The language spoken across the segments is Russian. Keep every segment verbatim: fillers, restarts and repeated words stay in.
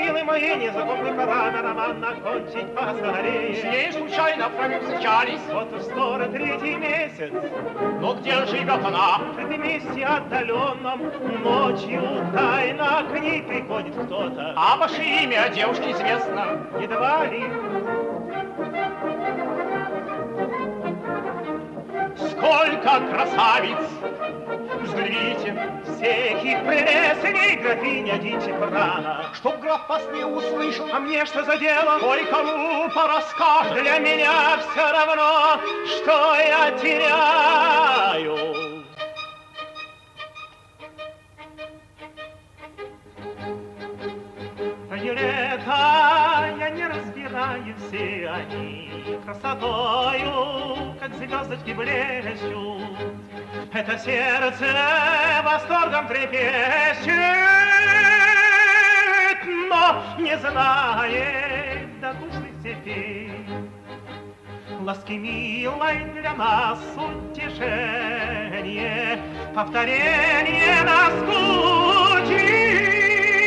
милый мой, не запомни, пора на роман окончить поскорее. С ней случайно в крови встречались. Вот уж скоро третий месяц. Но где живет она? В этом месте отдаленном ночью тайно к ней приходит кто-то. А ваше имя девушке известно? Едва ли. Сколько красавиц! Взгляните, всех их прелестней графиня Дичи Прана. Чтоб граф вас не услышал, а мне что за дело? Ой, кому порасскажешь? Для меня все равно, что я теряю. Лето я не разбираю, все они красотою, как звездочки блещут. Это сердце восторгом трепещет, но не знает докучных степей. Ласки милой для нас утешение, повторение наскучит.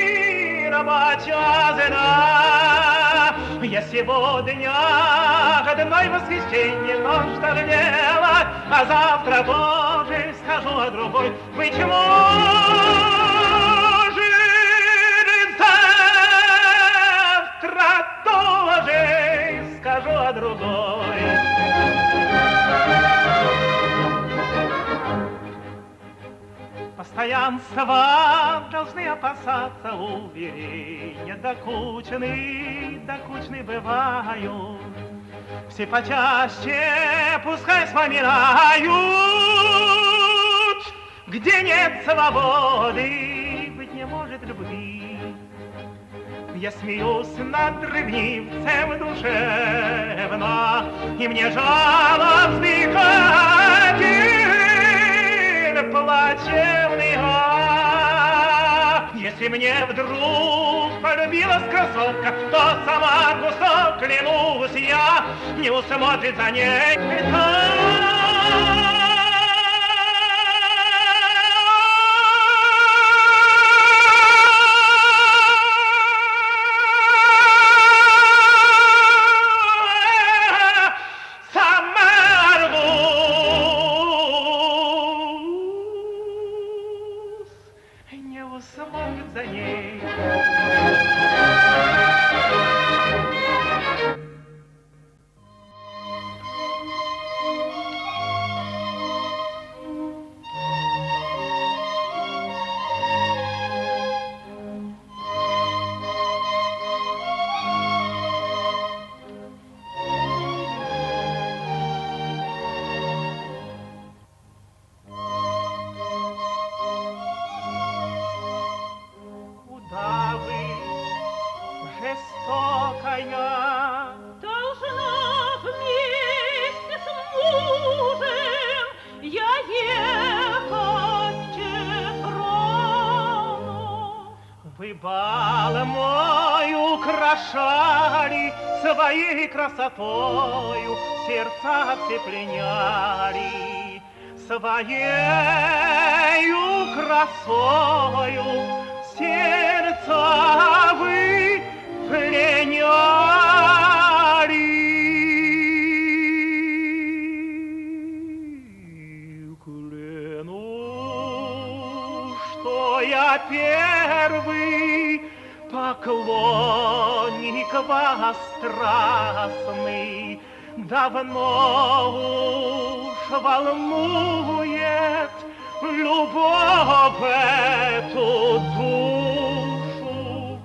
Чазена. Я сегодня одной восхищение, но что же делать, а завтра тоже скажу о другой. Быть может, завтра тоже скажу о другой. Постоянства должны опасаться уверения, докучны, докучны бывают. Все почаще пускай вспоминают, где нет свободы, быть не может любви. Я смеюсь над ревнивцем душевно, и мне жало вздыхать. Плачевный ах, если мне вдруг полюбилась красотка, то сама густо клянусь я, не усмотрит за ней. За ней. Жестокая должна вместе с мужем я ехать Чефрону. Вы бал мой украшали своей красотою, сердца все пленяли своею красою, сердца вы пленяли. Клянусь, что я первый поклонник вас страстный, давно уж волнует любовь эту душу.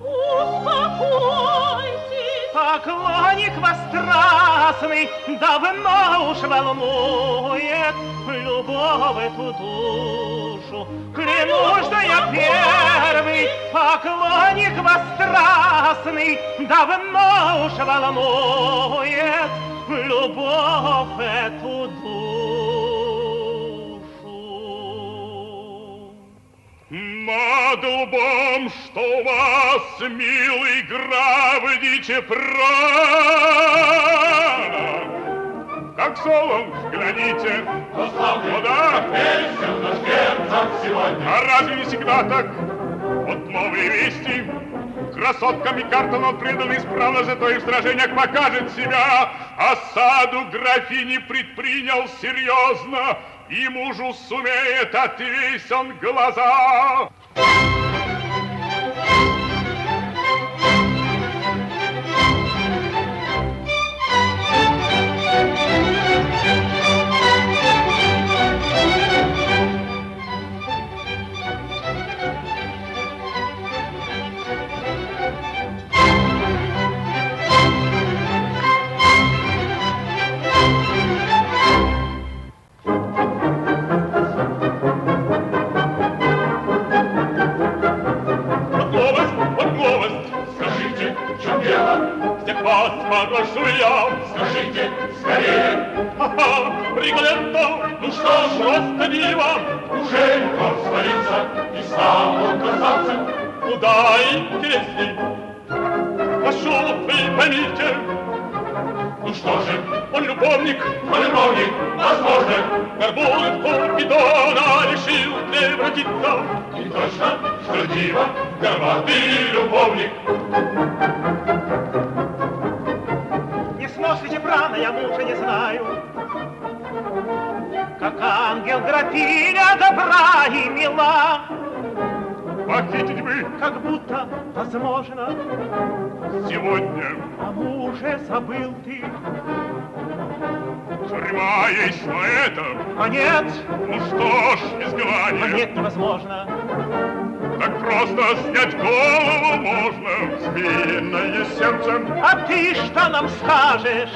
Успокойтесь, поклонник вас страстный, давно уж волнует любовь эту душу. Клянусь, что я первый поклонник вас страстный, давно уж волнует любовь эту душу. Над лбом, что у вас, милый граф Дичи-Прана, как солон, глядите, куда? Наш герцог сегодня. А разве не всегда так? Вот новые вести, красоткам и картам он предан исправно, зато и в сражениях покажет себя. Осаду графини предпринял серьезно, и мужу сумеет отвесь он глаза. Вас попрошу я, скажите скорее. Ха-ха, Риголетто, ну что ж, просто диво. Уже он свалился и сам он красавцем. Куда интересней? Прошу, вы поймите. Ну что же, он любовник, он любовник, возможно. Горбует Купидона, решил превратиться. И точно, что диво, горбатый любовник. Сносите брана, я мужа не знаю. Как ангел графиня добра и мила. Похитить бы, как будто возможно. Сегодня о муже забыл ты. Тюрьма есть на это. А нет. Ну что ж, изгнание. А нет, невозможно. Так просто снять голову можно, змеиное сердце. А ты что нам скажешь?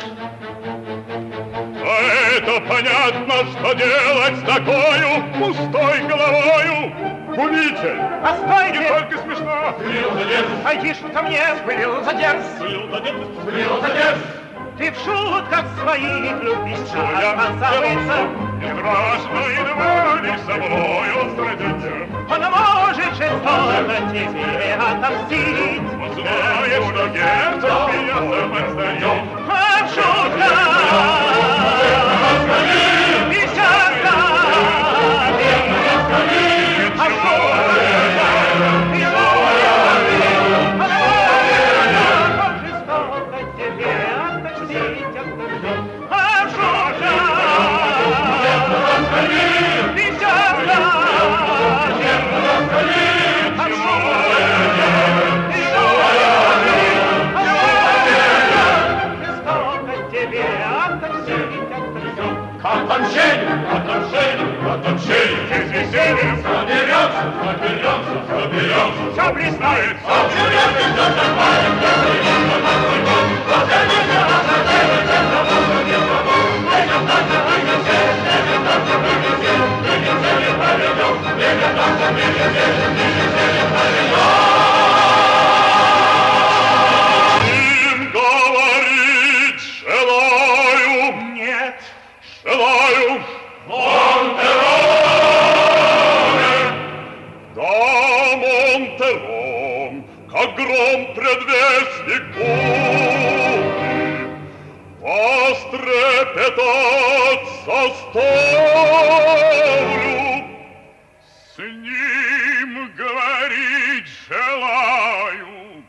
А это понятно, что делать с такою пустой головою. Умите! Постойте! Не только смешно! Сплил за дерзость! Пойдишь ко мне! Сплил за дерзость! Сплил за дерзость! Сплил за дерзость! Ты в шутках своих любишь Я забыться. не страшно едва не со мною сразиться. Он может жестоко тебе отомстить. Он знает, что герцог меня сам отстает. А в шутках и часто. А в шутках и он жестоко тебе отомстить. А в шутках и часто. Отомщение! Отомщение! Отомщение! Здесь веселье Соберемся! Соберемся! Соберемся! все блистает. Им говорить желаю. Нет. Желаю Монтероне, да, Монтерон, как гром предвестник бури, вас трепетать заставлю, с ним говорить желаю.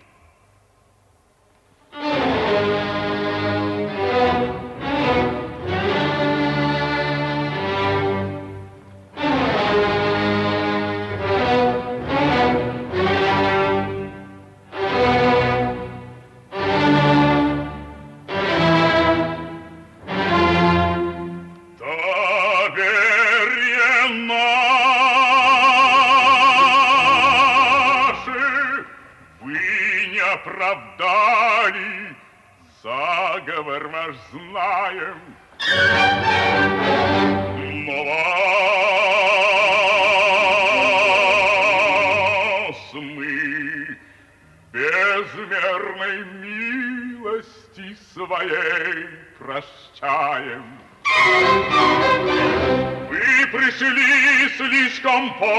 Оправдали, заговор ваш знаем, но вас мы безмерной милости своей прощаем. Вы пришли слишком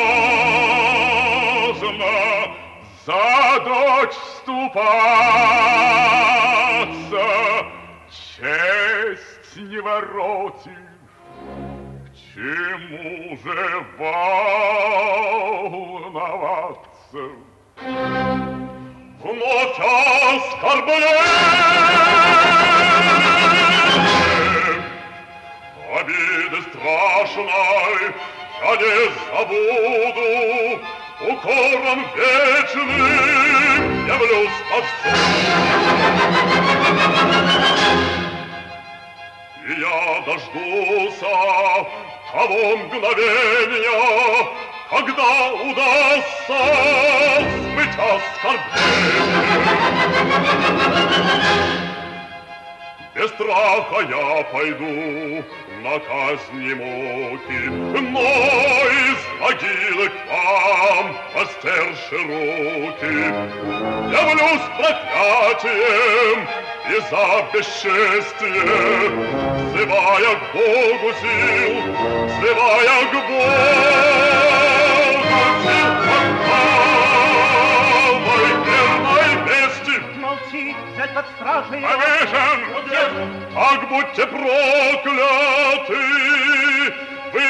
поздно за дочь вступаться, честь не воротишь, к чему же волноваться? вновь оскорбление. Обиды страшной я не забуду, укором вечным явлюсь под суд. И я дождуся того мгновения, когда удастся смыть оскорбление. Без страха я пойду на казни муки, но из могилы к вам, простерши руки, явлюсь проклятием и за бесчестие, взывая к Богу сил, взывая к Богу сил, от верной вести. Молчи, взять под стражей. Повешен! Ах, будьте прокляты! Вы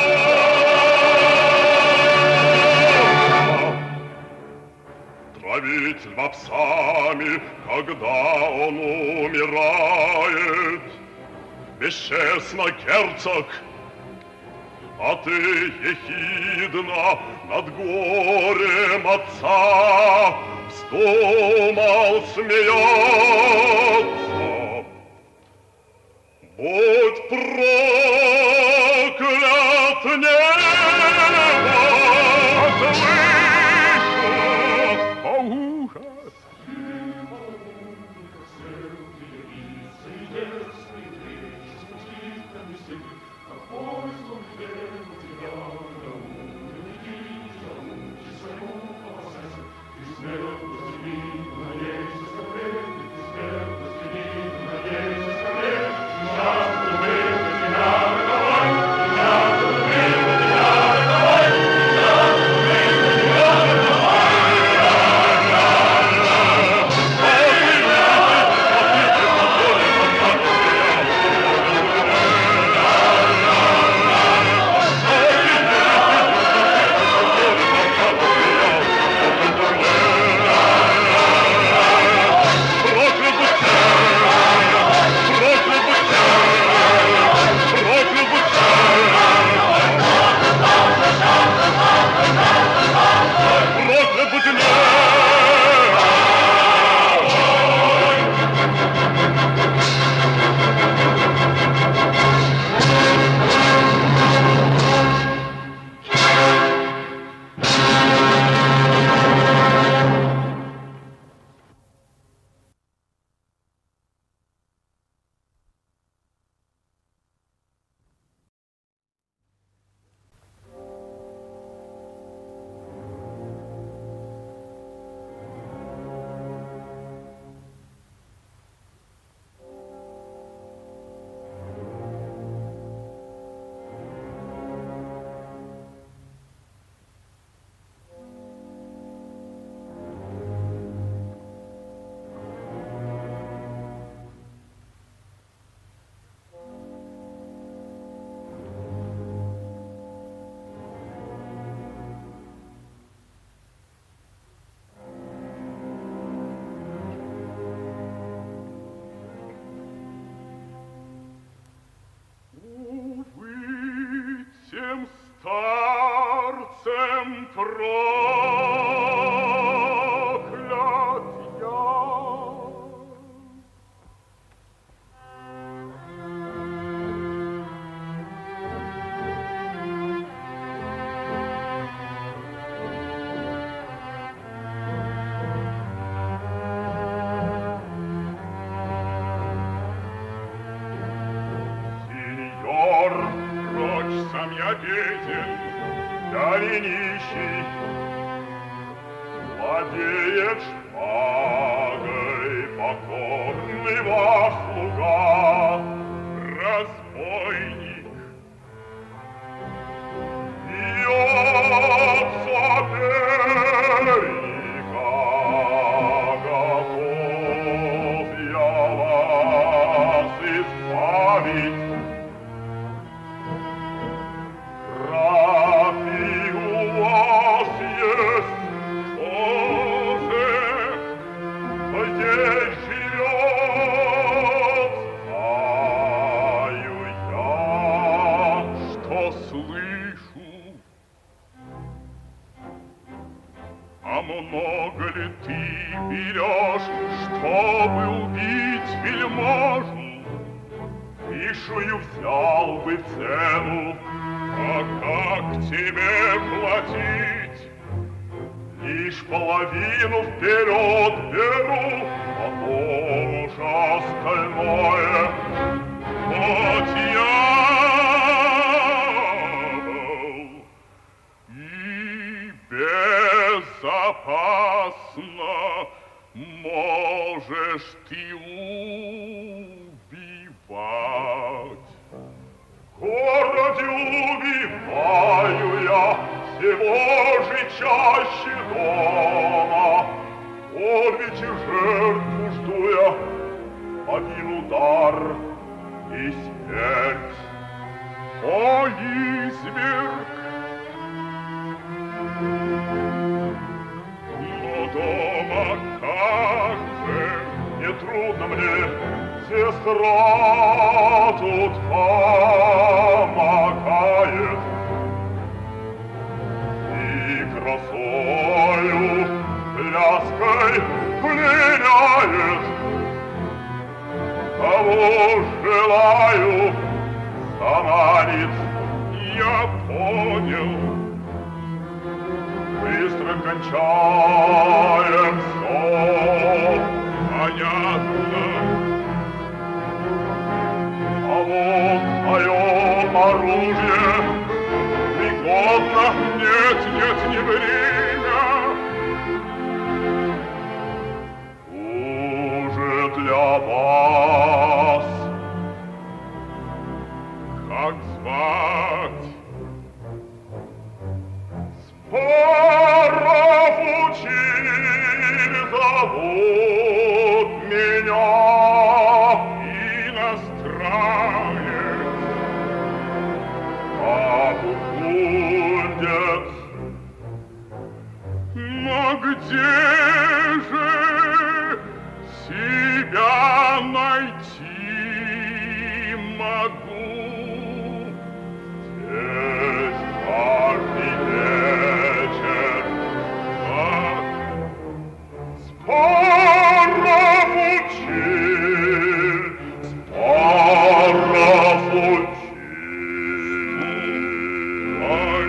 оба! Травить льва псами, когда он умирает. Бесчестно, герцог, а ты ехидно над горем отца вздумал смеяться. Будь проклят небо, слышу, о ухо. Старцем проклят я. Сеньор, прочь сам я беден, да и нищий, идешь, чтобы убить вельможу, высшую взял бы цену, а как тебе платить? Лишь половину вперед беру, а тоже остальное от дьявол. И безопасно можешь ты убивать. В городе убиваю я всего же чаще дома. Он ведь и жертву жду я, один удар и смерть. О, изверг! Но дома как же нетрудно мне, сестра тут помогает. И красою, пляской пленяет. Кого желаю, саманит, я понял. Быстро кончаем все, понятно. А вот мое оружие пригодно, нет, нет, не время. Уже для вас, как звать? Спаров учитель зовут меня, иностранец, а бургундец. Но где же себя найти могу? Здесь каждый вечер так Спаров учитель, Спаров учитель. Ай,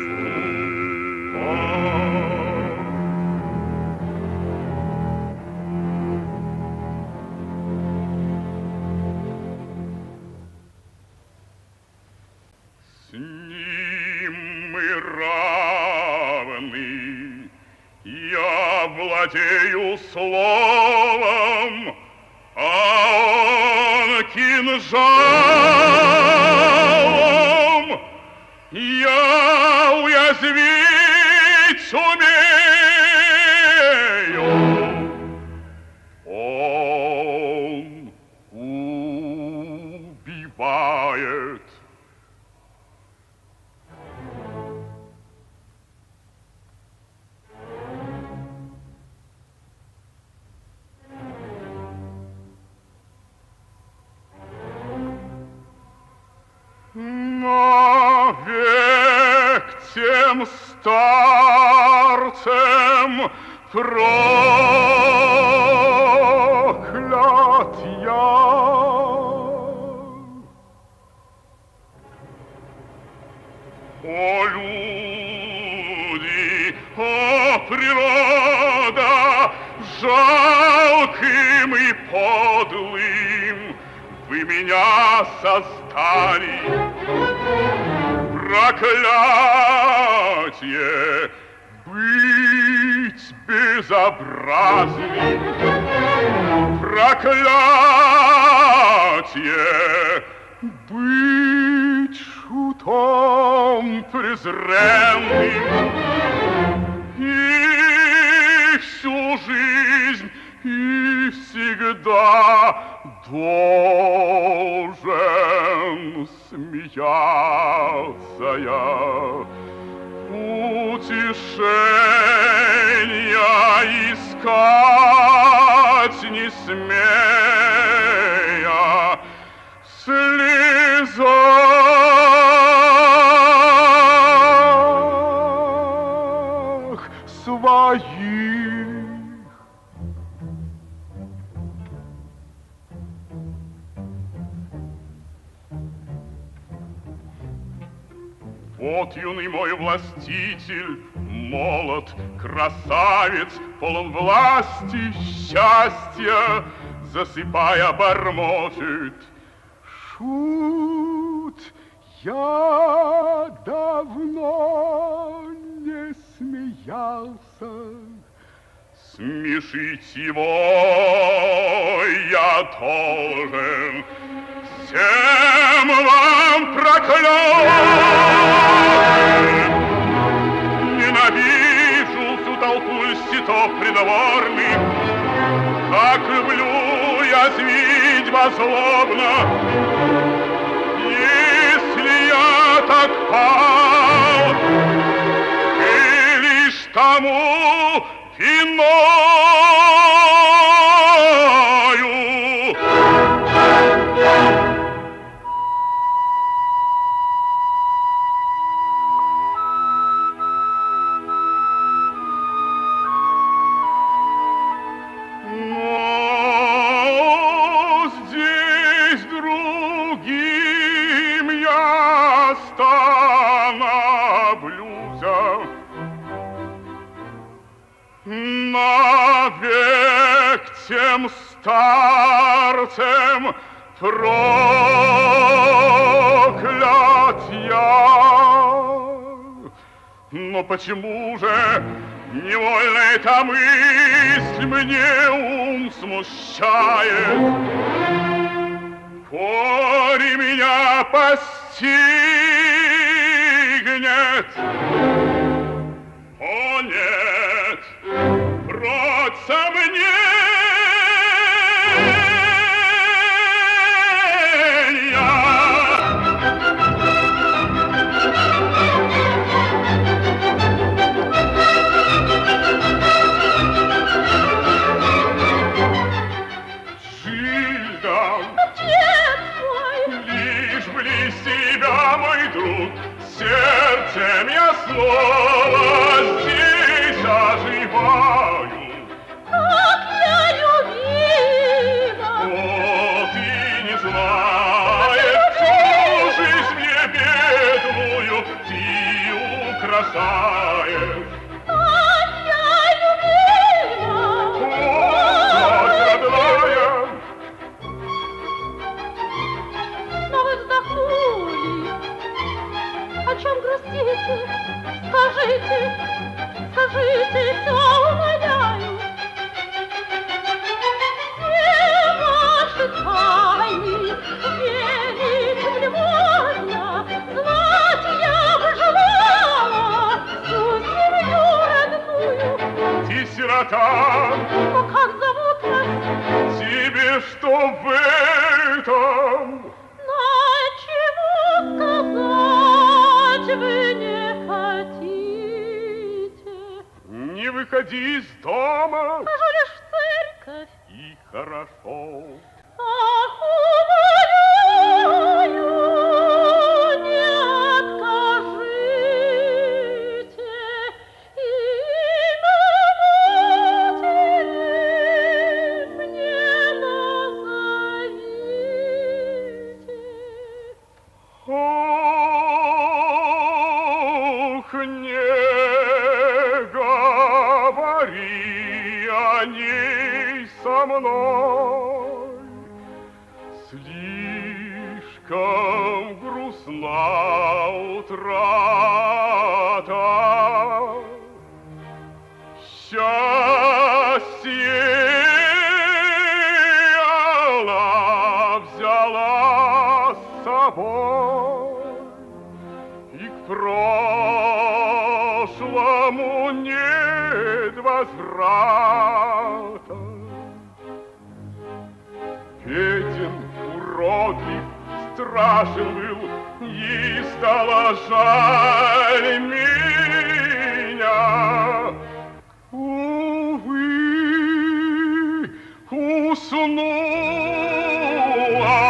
с ним мы равны, я владею словом, а он кинжалом. Я уязвить сумею, он убивает. Навек тем старцем проклят я. О, люди, о, природа, жалким и подлым вы меня создали. Проклятие быть безобразным, проклятие быть шутом презренным. И всю жизнь, и всегда должен смеяться я, утешения искать не смея, слезах своих Вот юный мой властитель, молод, красавец, полон власти, счастья, засыпая, бормочет. Шут, я давно не смеялся. Смешить его я должен. Всем вам проклятым! Ненавижу всю толпу льстецов придворных, как люблю я звить вас злобно. Если я так пал, и лишь тому виною. Навек тем старцем проклят я. Но почему же невольно эта мысль мне ум смущает? Горе меня постигнет. О, нет! Прочь сомнения! Жильда! Отец мой! Лишь близ тебя, мой друг, сердцем я снова здесь оживаю. Как я любима! О, ты не знаешь, всю жизнь мне бедную ты украшаешь. Как я любима! О, мать родная! Но вы вздохнули. О чем грустите? Скажите, скажите, все умоляю. Не ваши тайны верить мне можно. Знать я бы желала всю семью родную. Ты сирота, Но как зовут вас? тебе что в этом? Но чего сказать вы не хотите? Не выходи из дома, Скажу лишь в церковь. и хорошо. Ах, умоляю, не откажите, имя матери мне назовите. Ох, не говори о ней со мной, слишком грустна утрата. Счастье она взяла с собой, и к прошлому нет возврата. Беден, уродлив, страшен был, ей стало жаль меня. Увы, уснула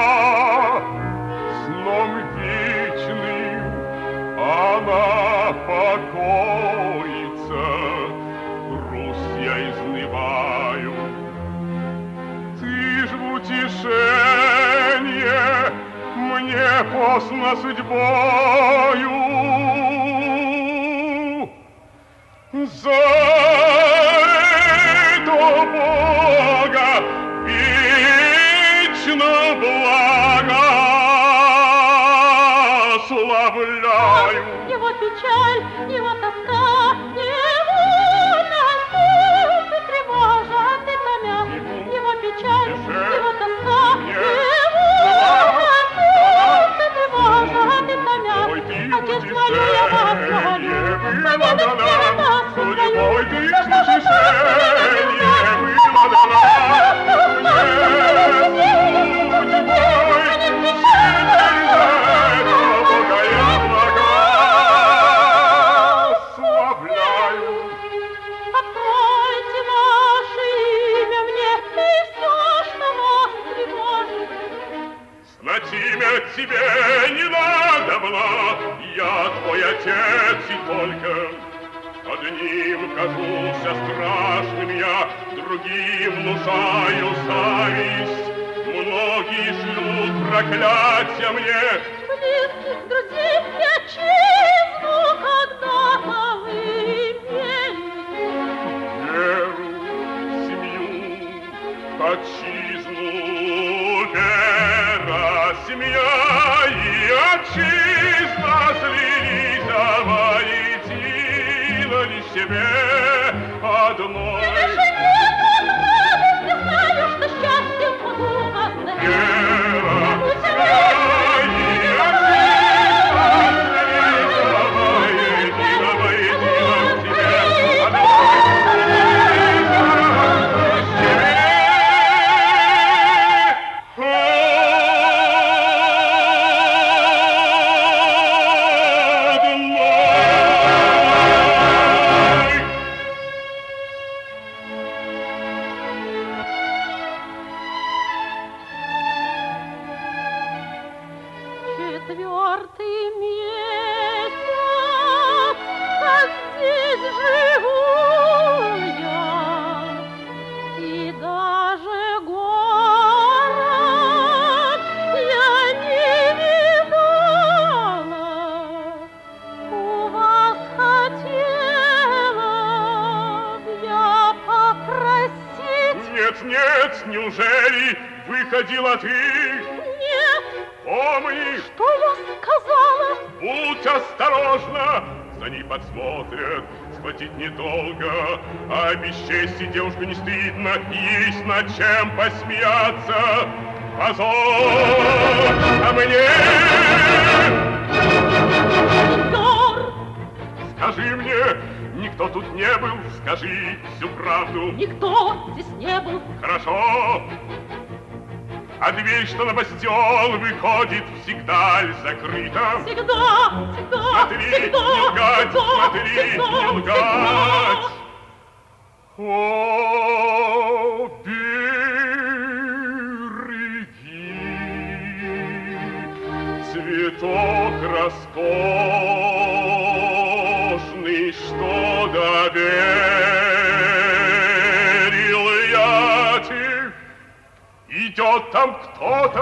сном вечным, она покоится, грусть я изнываю. Ты ж в утешение мне послана судьбою. За это Бога вечно благословляю. Его печаль, его тоска, его насуд и тревожат и томят. Его печаль, его тоска, его насуд и тревожат и томят. Отец, молю я вас, молю, победите нас, молю, что же откройте ваше имя мне и все, что вас тревожит. Знать имя тебе не надобно, я твой отец и только. Одним кажуся страшным я, другим внушаю зависть. Многие шлют проклятия мне. Близких друзей и отчизну когда-то вы имели. Веру, семью, отчизну, вера, семья и отчизна слились воедино лишь себе одной. Даже нет радости, знаю, что счастьем буду вас дарить. Вера, семья и отчизна слились воедино, воедино себе одной. Четвертый месяц, как здесь живу я, и даже город я не видала. У вас хотела б я попросить. Нет, нет, неужели выходила ты? Нет, Помни, что я сказала? будь осторожна, за ней подсмотрят, схватить недолго, а бесчестие девушку не стыдно, есть над чем посмеяться. Позор, а мне! Сеньор, Скажи мне, никто тут не был, скажи всю правду. никто здесь не был. Хорошо. А дверь, что на бастион выходит, всегда ли закрыта? Всегда, всегда, Смотри, всегда, не лгать, всегда, смотри, всегда, не лгать. О, береги, цветок роскошный, что доверил я тебе. Идет там кто-то.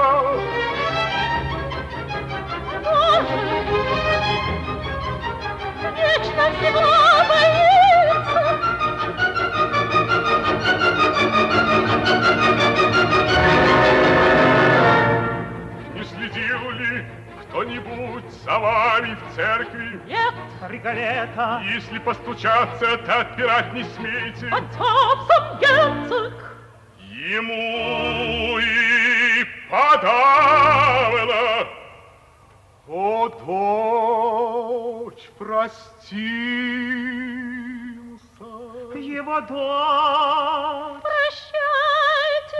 Боже, вечно всего боится. Не следил ли кто-нибудь за вами в церкви? Нет, Риголета, Если постучаться, то отпирать не смейте. отец сам герцог. Ему и подавно. О, дочь, простился. его дочь. Прощайте,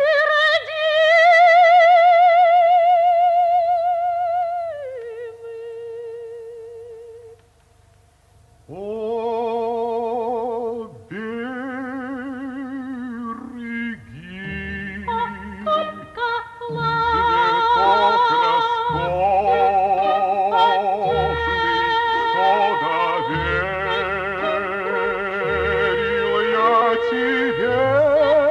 родимый. О, береги, Только цветок роскошный, что доверил я тебе.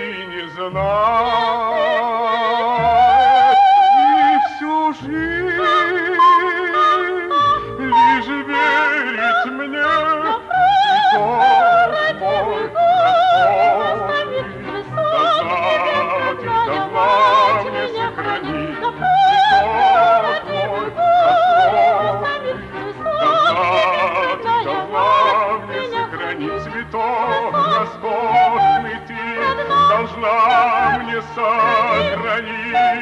не знает, и всю жизнь лишь верить мне, цветок мой роскошный, дознать, дознать мне сохранить, цветок мой роскошный, дознать, дознать мне сохранить, цветок роскошный ты должна мне сохранить.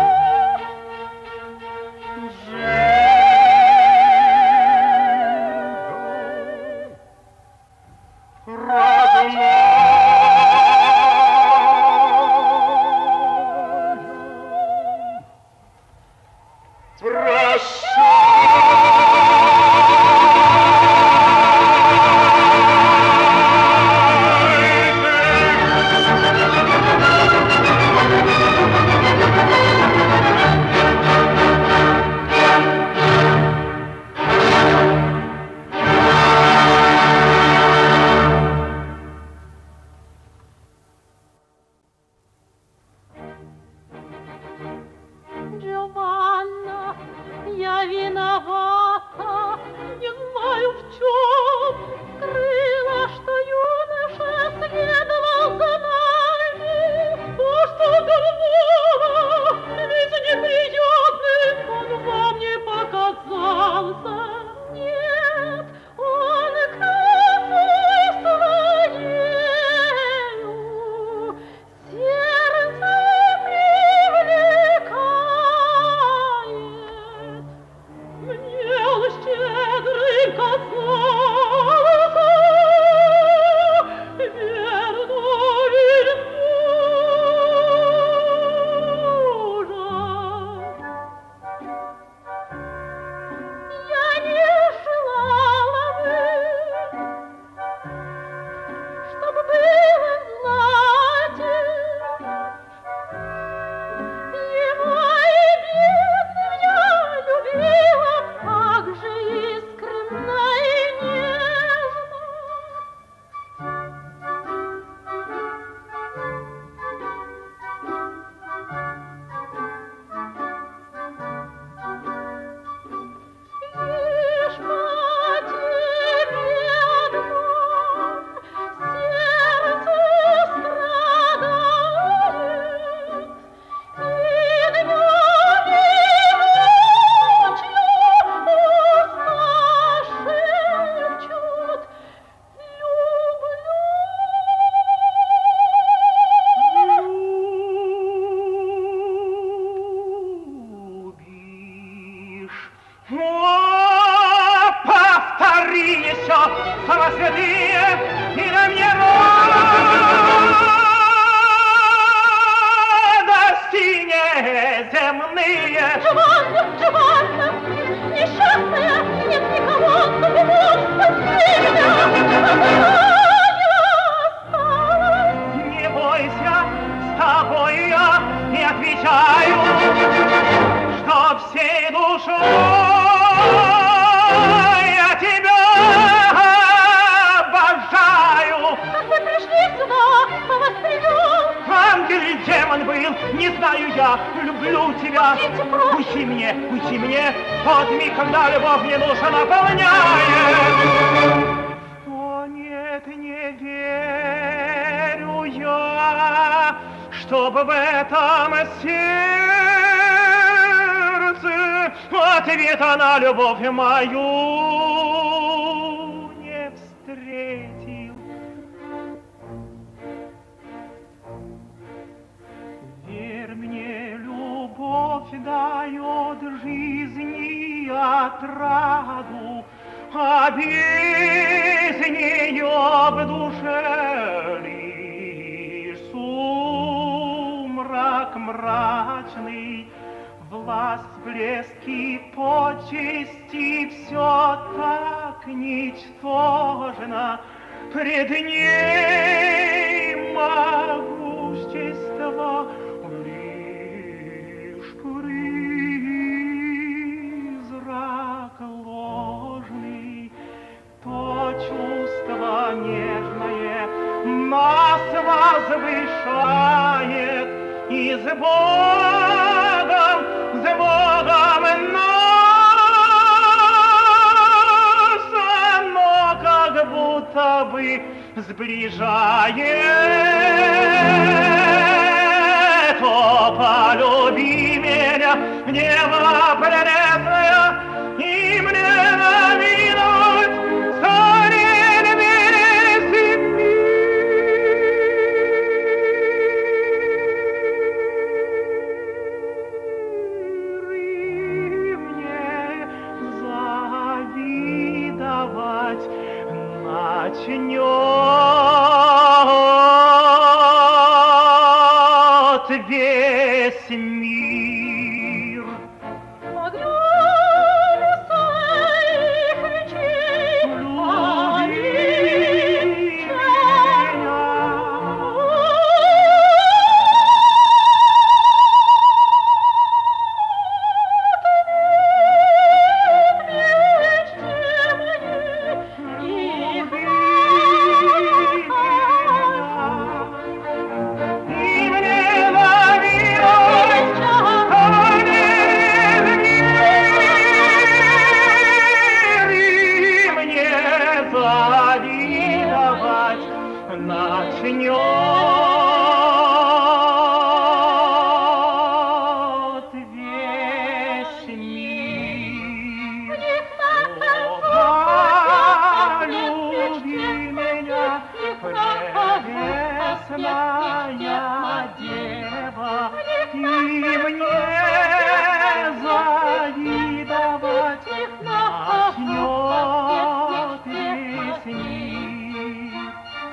Ответа на любовь мою не встретил. Верь мне, любовь дает жизни отраду, а без нее в душе лишь сумрак мрачный. Власть, блески, почести, все так ничтожно, пред ней могущество лишь призрак ложный, то чувство нежное нас возвышает. с Богом, с Богом нас, оно как будто бы сближает. О, полюби меня, небо прелестное, и мне навидать царин весь мир, и мне завидовать начнет весь мир. Поглянься их речей, начнет весь мир. Полюби меня, прелестная дева, и мне завидовать начнет весь мир.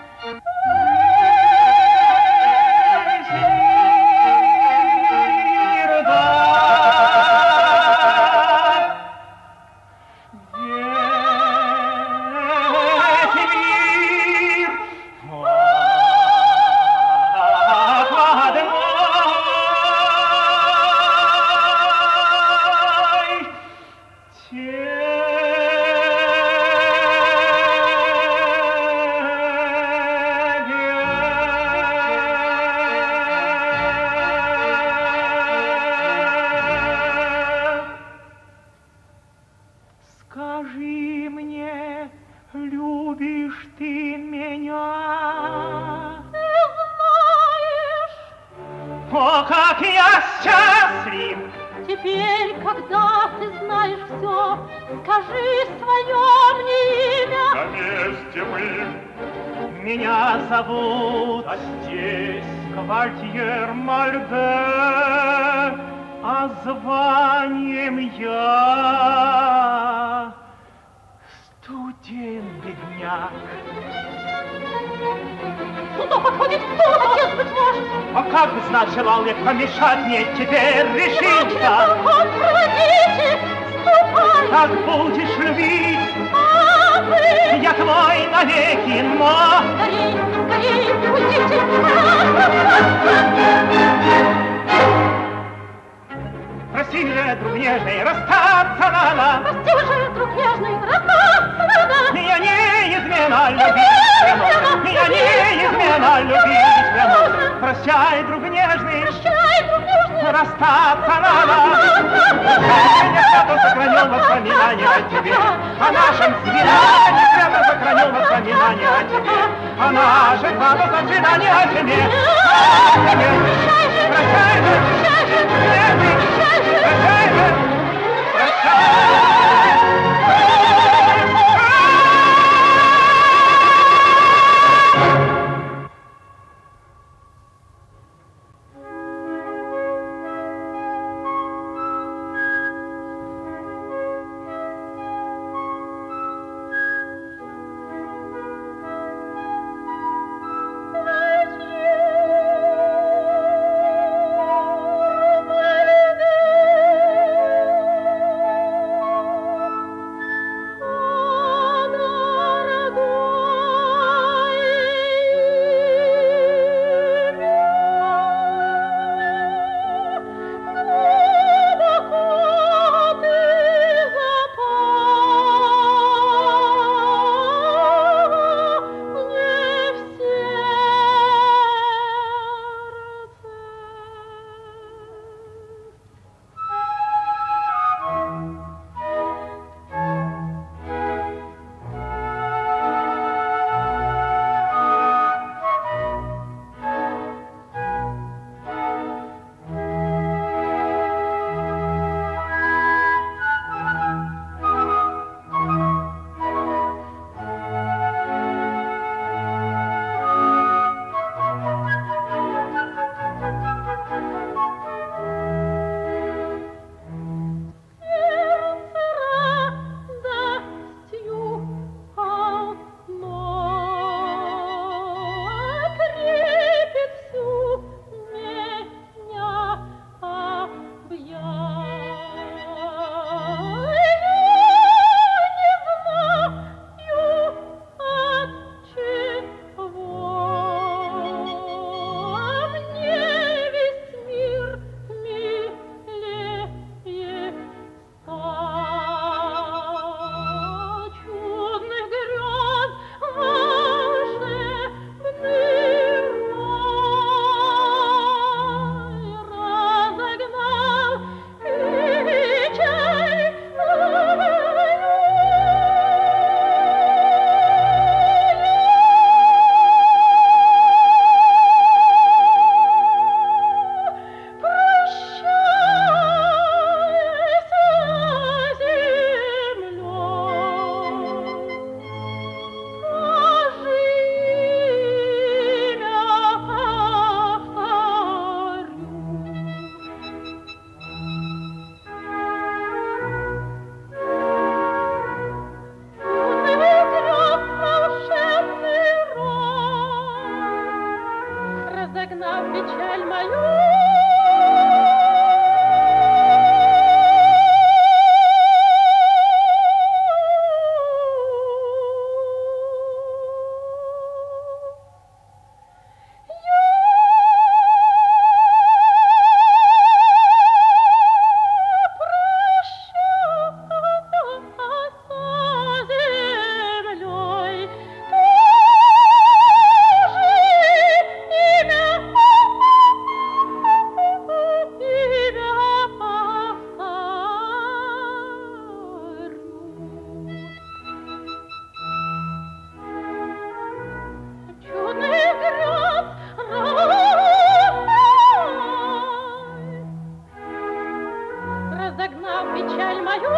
Скажи мне, любишь ты меня? Ты знаешь, О, как я счастлив! теперь, когда ты знаешь все, скажи свое мне имя. На месте мы, Меня зовут, а здесь Квартьер Мальбе, а званием я студент-бедняк. Сюда подходит кто, отец быть может? А как бы знать, желал я помешать мне теперь решиться? Проводите, ступай, Как будешь любить, а вы... я твой навеки, но... Скорей, скорей, пустите! Прости же, друг нежный, расстаться надо. Прости уже, друг нежный, расстаться надо! Я не измена любить прямо, я не измена любить прямо. Прощай, друг нежный, Прощай, друг нежный! расстаться надо. Я свято сохранил воспоминания о тебе, о нашем свидании, свято сохранил воспоминания о тебе, о нашем свято сожидании о тебе. Прощай же, Прощай же! нежный, Прощай же! прощай же, прощай. печаль мою. Разогнал печаль мою.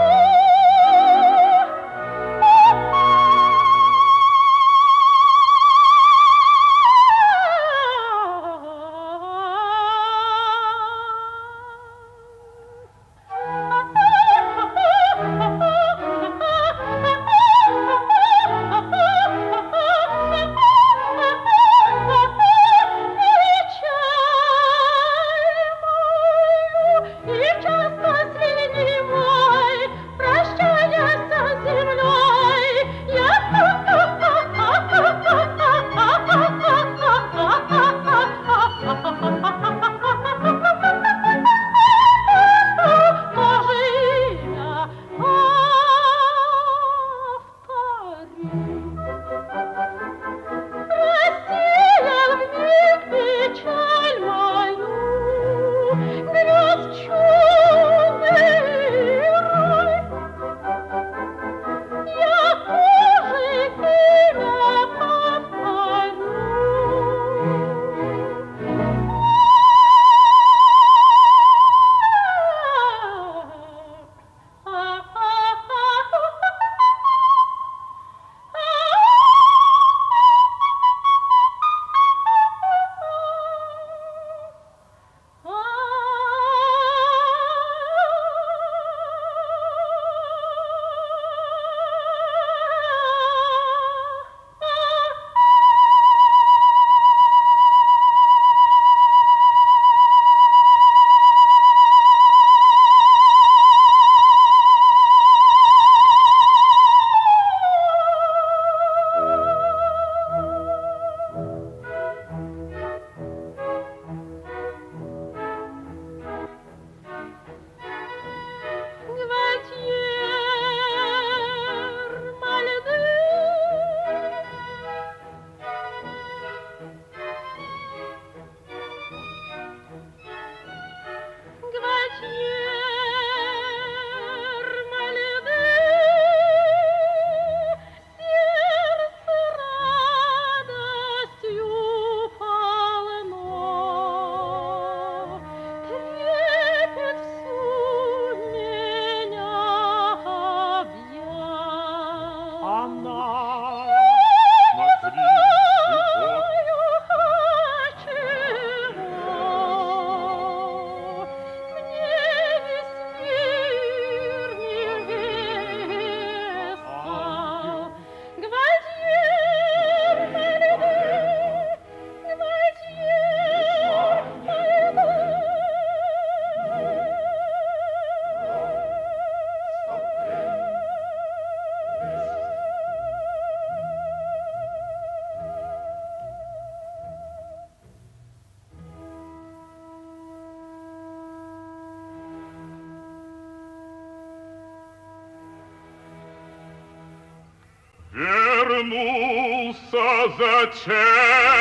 Вернулся зачем?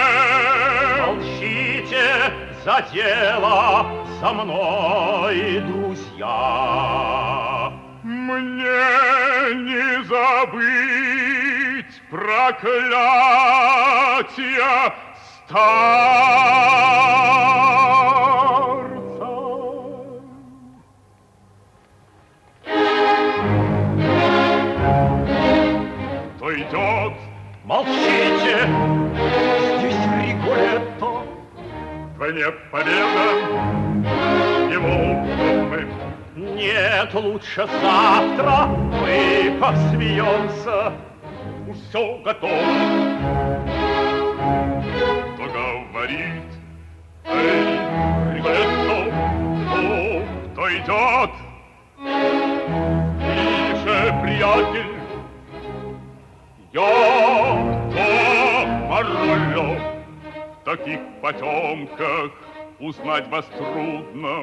Молчите, за дело со мной, друзья. Мне не забыть проклятия старца. То идет. Молчите, здесь Риголетто. Войне победа, его мы. Нет, лучше завтра мы посмеемся. Все готово. Кто говорит, Эй, Ригоретто, ну, кто идет? Тише, приятель. Я, то Маролло. В таких потемках узнать вас трудно.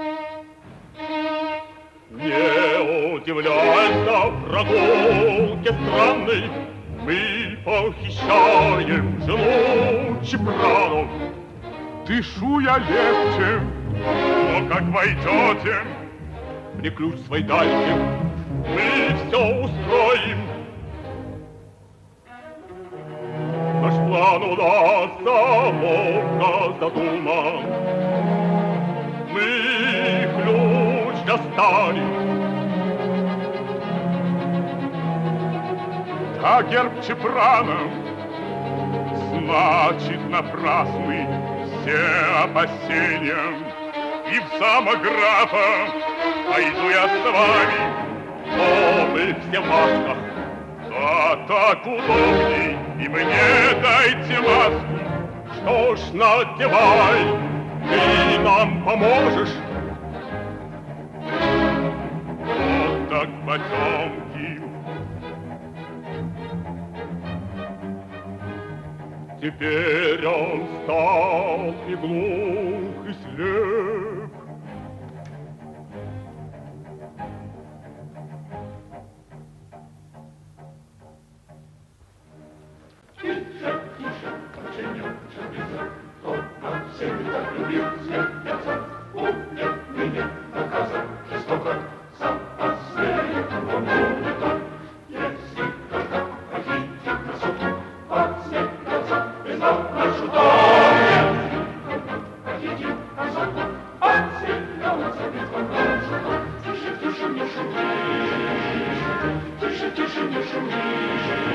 Не удивляйся прогулке странной, мы похищаем жену Чепрану. Дышу я легче, но как войдете, мне ключ свой дайте, мы все устроим. Наш план удастся, ловко задуман. Мы ключ достали. А герб Чепрана, значит, напрасны все опасения. И в замок графа пойду я с вами, но мы все в масках. А так удобней, и мне дайте маску. Что ж, надевай, ты нам поможешь. Вот так потемки. Теперь он стал и глух, и слеп. Тише, тише, ученик, ученица, кто над всеми так любил смеяться, будет ныне наказан жестоко, сам посмеет он будет он, если только похитит красоту, подсмеется и за нашу дом. Если только похитит красоту, подсмеется и за нашу дом. Тише, тише, не шуми, тише, тише, не шуми.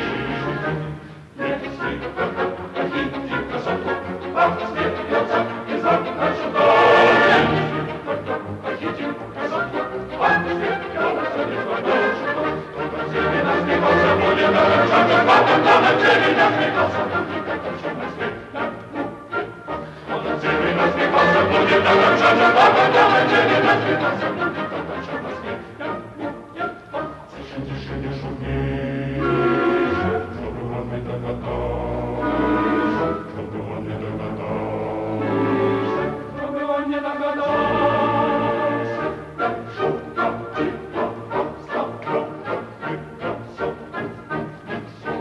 Если только похитит красоту, подсмеется и за нашу дом. Если только похитит красоту, подсмеется и за нашу дом. Кто на земле насмехался, будет дорожать, кто на земле насмехался, будет дорожать на свет. Кто на земле насмехался, будет дорожать, кто на земле насмехался, будет дорожать на свет. Тише, тише, не шуми, чтобы он не догадался, чтобы он не догадался, чтобы он не догадался. Так шутка, тихо, просто, легко, прекрасно, лицо.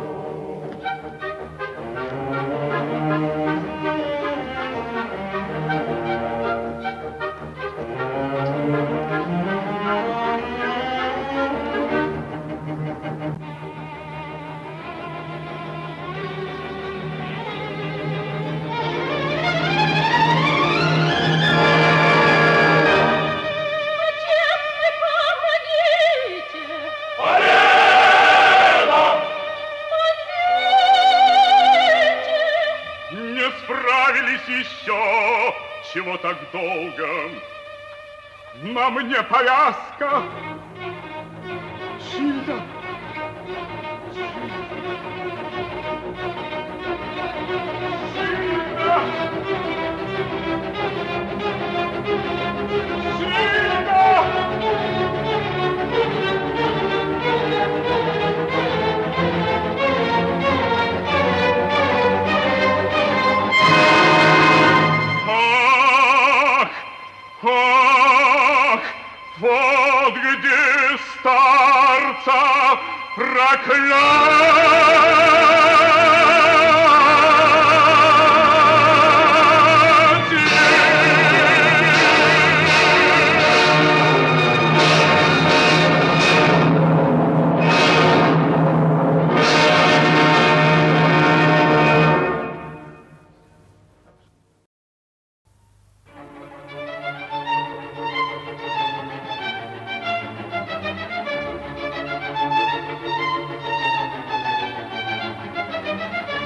Не справились еще, чего так долго? На мне повязка. Чья? Ах, ах, вот где старца проклятие.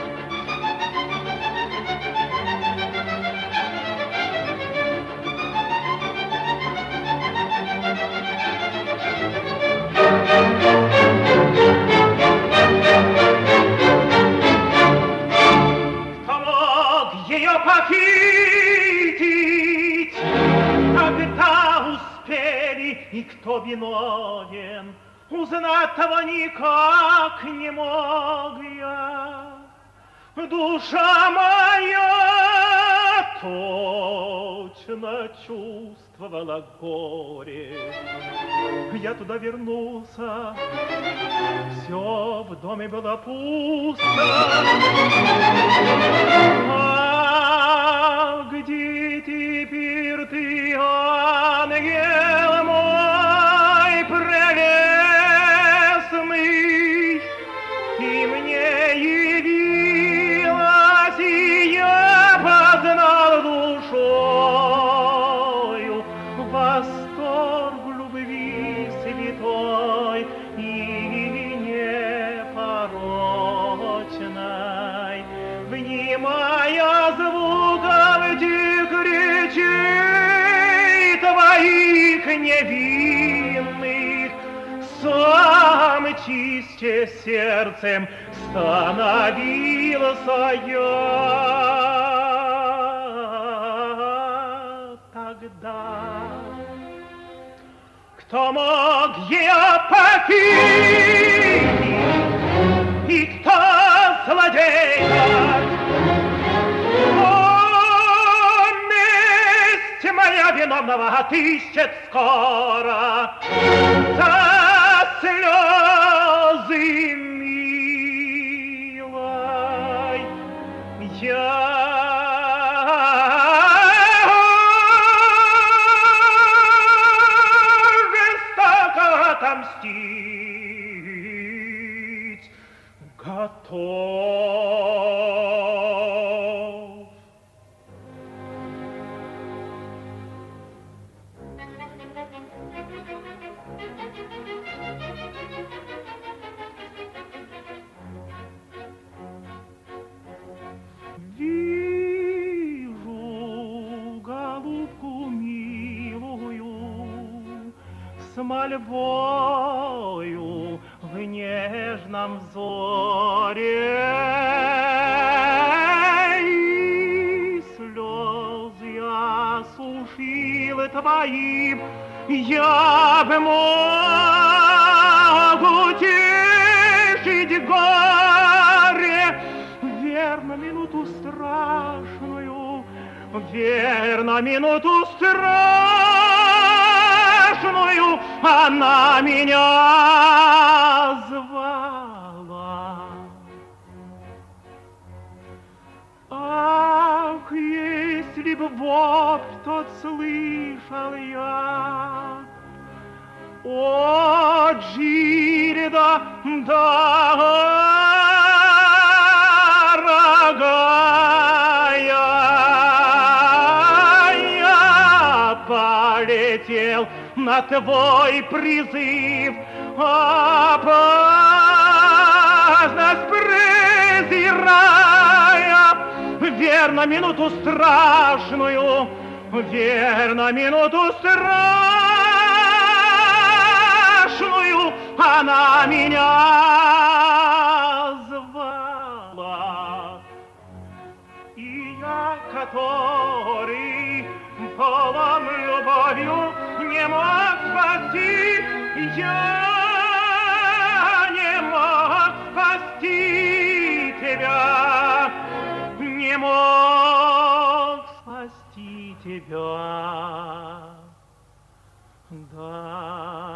и кто виновен, узнать того никак не мог я. Душа моя точно чувствовала горе. Я туда вернулся, все в доме было пусто. А где теперь ты, ангел мой прелестный? Ты мне явилась, и я познал душою восторг любви святой и непорочной. Внимая звуков тех речей твоих невинных, сам чисте сердцем становился я. Тогда кто мог ее похитить, и кто злодей так? О, месть моя виновного отыщет скоро за слезы милой. Я жестоко отомстить готов. Вижу голубку милую с мольбою в нежном взоре, и слезы осушил твоим я бы мог утешить горе. Верно, минуту страшную, верно, минуту страшную она меня звала. Ах, если б вопль тот слышал я, о, Джильда, дорогая, я полетел на твой призыв, опасность презирая. Верно, минуту страшную, верно, минуту страшную она меня звала. И я, который полон любовью не мог спасти, я не мог спасти тебя, не мог спасти тебя. Да.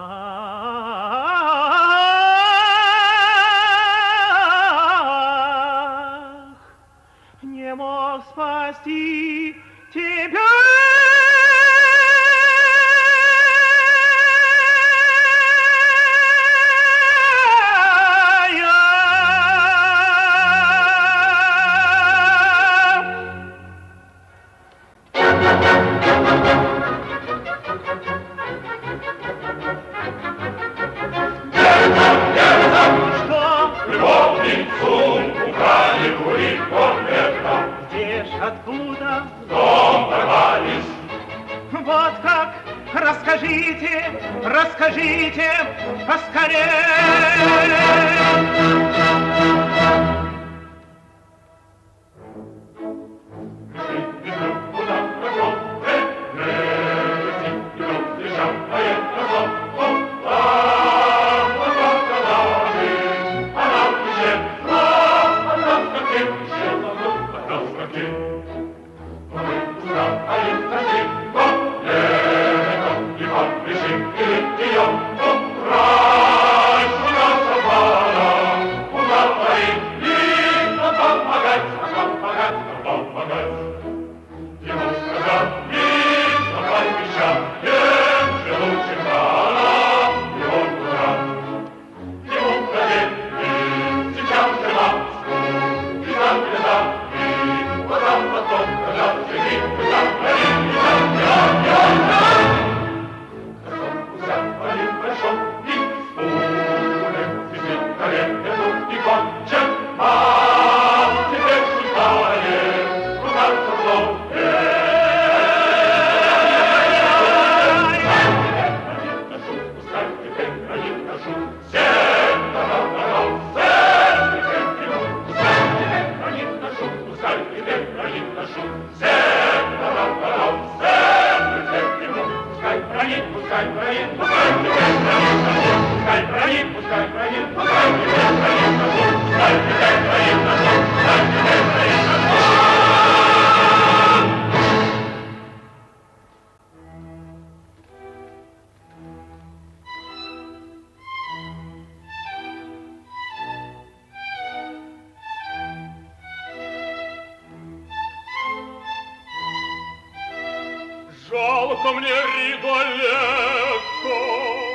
Не мог спасти тебя. Откуда? Дом ворвались. Вот как? Расскажите, расскажите поскорее. Куда пошел? Эй, эй, и тут лежал поэт, пошел. пускай бронит, пускай теперь бронит наш дом, пускай бронит, пускай бронит, пускай теперь бронит наш дом, пускай теперь бронит наш дом, пускай теперь бронит наш дом. Жалко мне Ригоletto.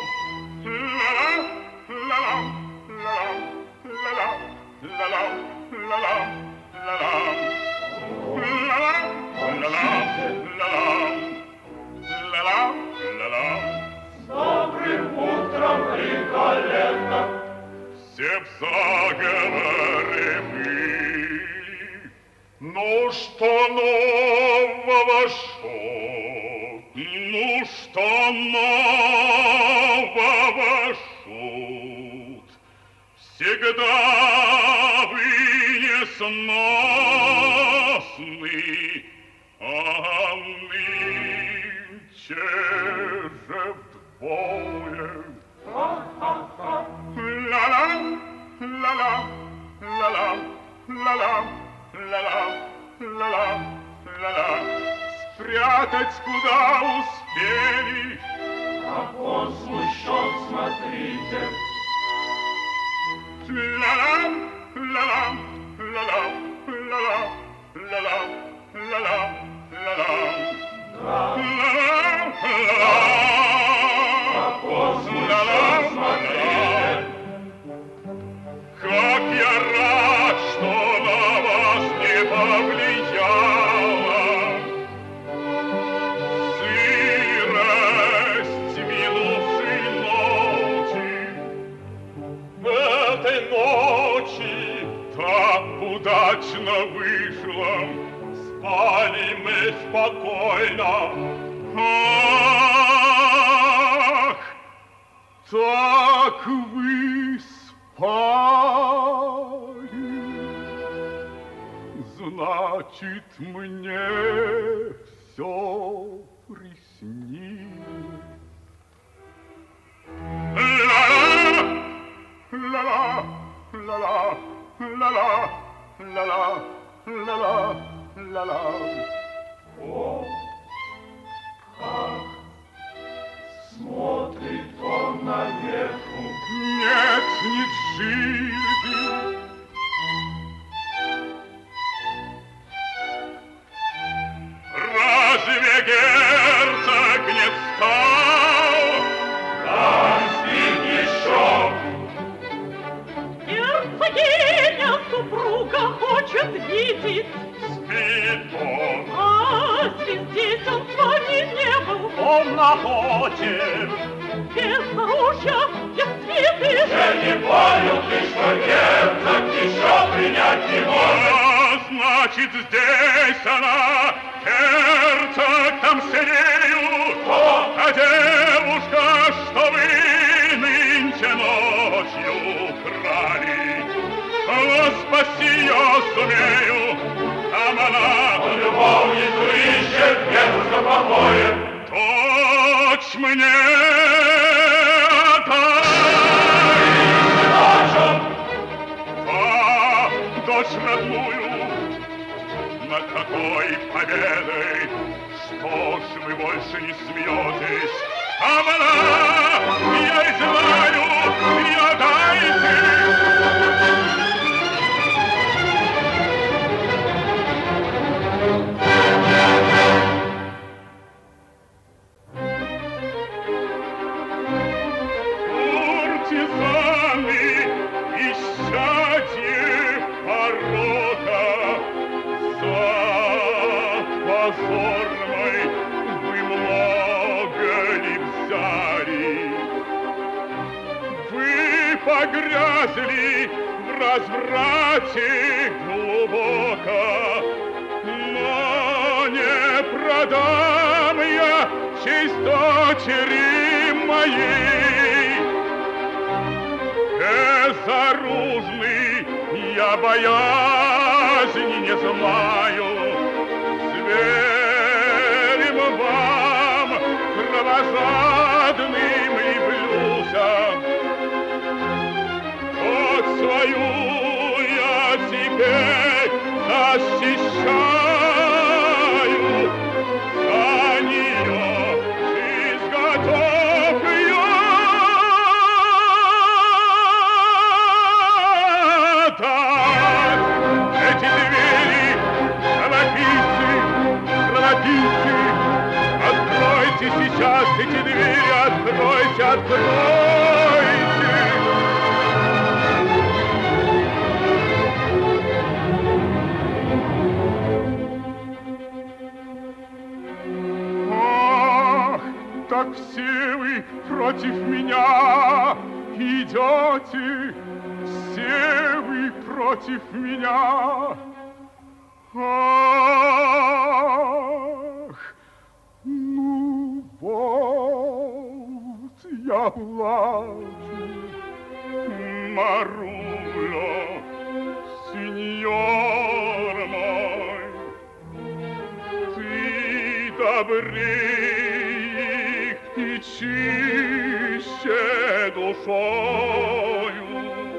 Ла-ла, ла-ла, ла-ла, ла-ла, ла-ла, ла-ла, ла-ла, ла-ла, ла-ла. С добрым утром, Ригоletto. Все в заговоре мы. Ну что нового, что? Ну что нового, шут? Всегда вы несносны, а нынче же вдвое. Ла-ла, ла-ла, ла-ла, ла-ла, ла-ла, ла-ла, ла-ла. Спрятать куда успели? Как он смущен, смотрите. Ла-ла, ла-ла, ла-ла, ла-ла, ла-ла, ла-ла, ла-ла. Ла-ла, ла-ла. Как он смущен, смотрите. Как я рад, что на вас не повлияло. Сырость минувшей ночи. В этой ночи так удачно вышло. Спали мы спокойно. Ах, так вы спали, значит, мне все приснилось. Ла-ла, ла-ла, ла-ла, ла-ла, ла-ла, ла-ла, ла-ла. О, как смотрит он наверху. Нет, не Джильды. Разве герцог не встал? Да, спит еще. Герцогиня супруга хочет видеть. Спит он. А здесь он с вами не был. Он на охоте. Без ружья, без свиты. Я не понял ты, что герцог еще принять не может. А значит, здесь она, герцог там с нею. А девушка, что вы нынче ночью украли, о, спасти ее сумею, там она. Он любовницу ищет, дедушка помоет. Дочь мне отдай, а дочь родную, на какой победой, что ж вы больше не смеетесь? Амала, я и знаю, я дайте. Куртизаны, исчадье порока, за позорной вы много ли взяли? Вы погрязли в разврате глубоко, но не продам я честь дочери моей. Безоружный я боязни не знаю, зверем вам кровожадным ей защищаю. За нее жизнь готов я дать. Эти двери кровопийцы, кровопийцы, откройте сейчас эти двери, откройте, откройте. Ах, так все вы против меня идете, все вы против меня. Ах, ну вот я плачу, Маруло, сеньор мой, ты добрей и чище душою.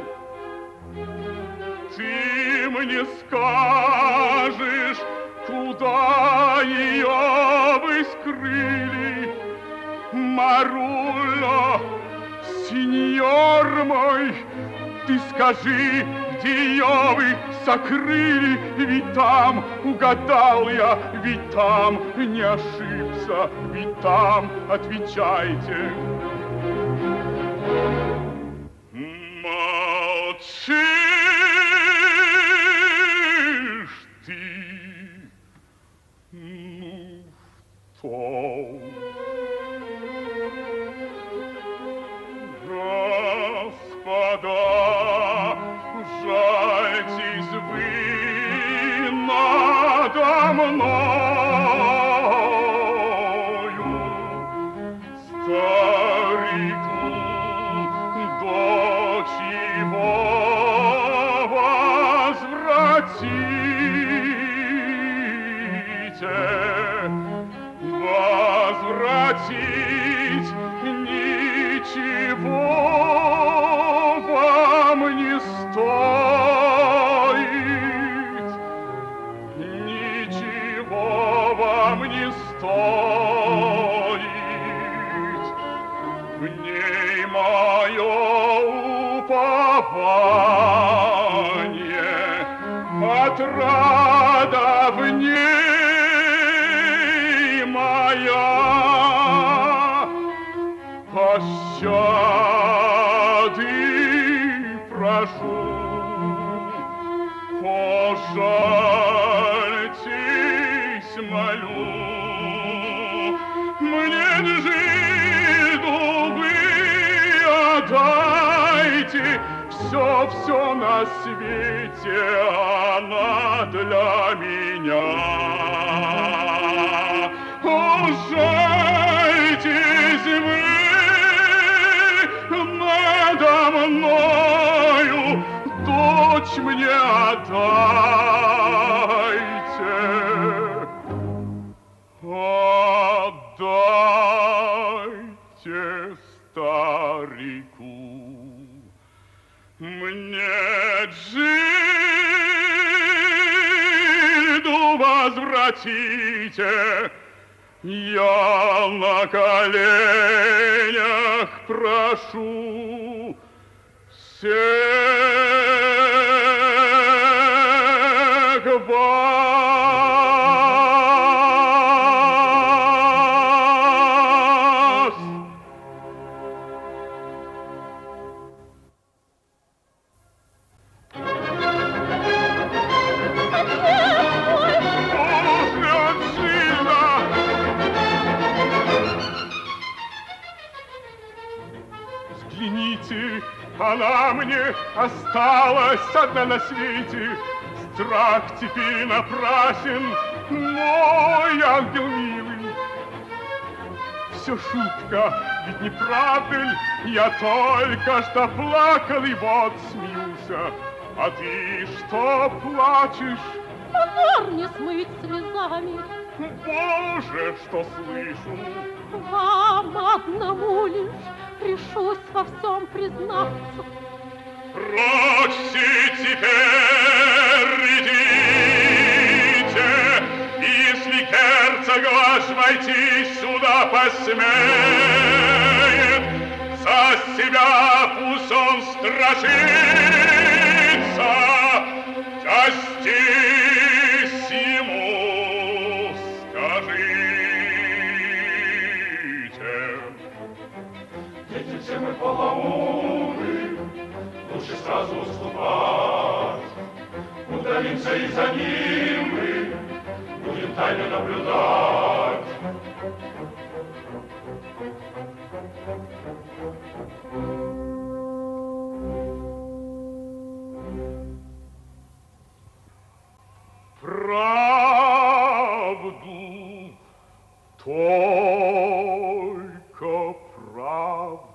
Ты мне скажешь, куда ее вы скрыли, Маруло, сеньор мой, ты скажи, где ее вы сокрыли, ведь там угадал я, ведь там не ошибся, ведь там отвечайте. Молчишь ты, ну, в том. Господа, жальтесь вы надо мною, старику дочь его возвратите, возвратить ничего вам не стоит, ничего вам не стоит. В ней мое упование, отрада в ней моя. Пощады прошу, пожальтесь, молю, мне жиду вы отдайте все, все на свете, она для меня. Пожальтесь вы надо мною, дочь мне отдайте, отдайте старику, мне Джиду возвратите. Я на коленях прошу всех вас. Взгляните, она мне осталась одна на свете. Страх теперь напрасен, мой ангел милый. Все шутка, ведь не правда ли? Я только что плакал и вот смеюся. А ты что плачешь? Позор не смыть слезами. Боже, что слышу! Вам одному лишь решусь во всем признаться. Прочь теперь за глаз войти сюда посмеет, за себя пусть он страшится, частись ему скажите. Дети все мы полоумы, лучше сразу уступать. Удалимся и за ним мы будем тайно наблюдать. Правду, только правду.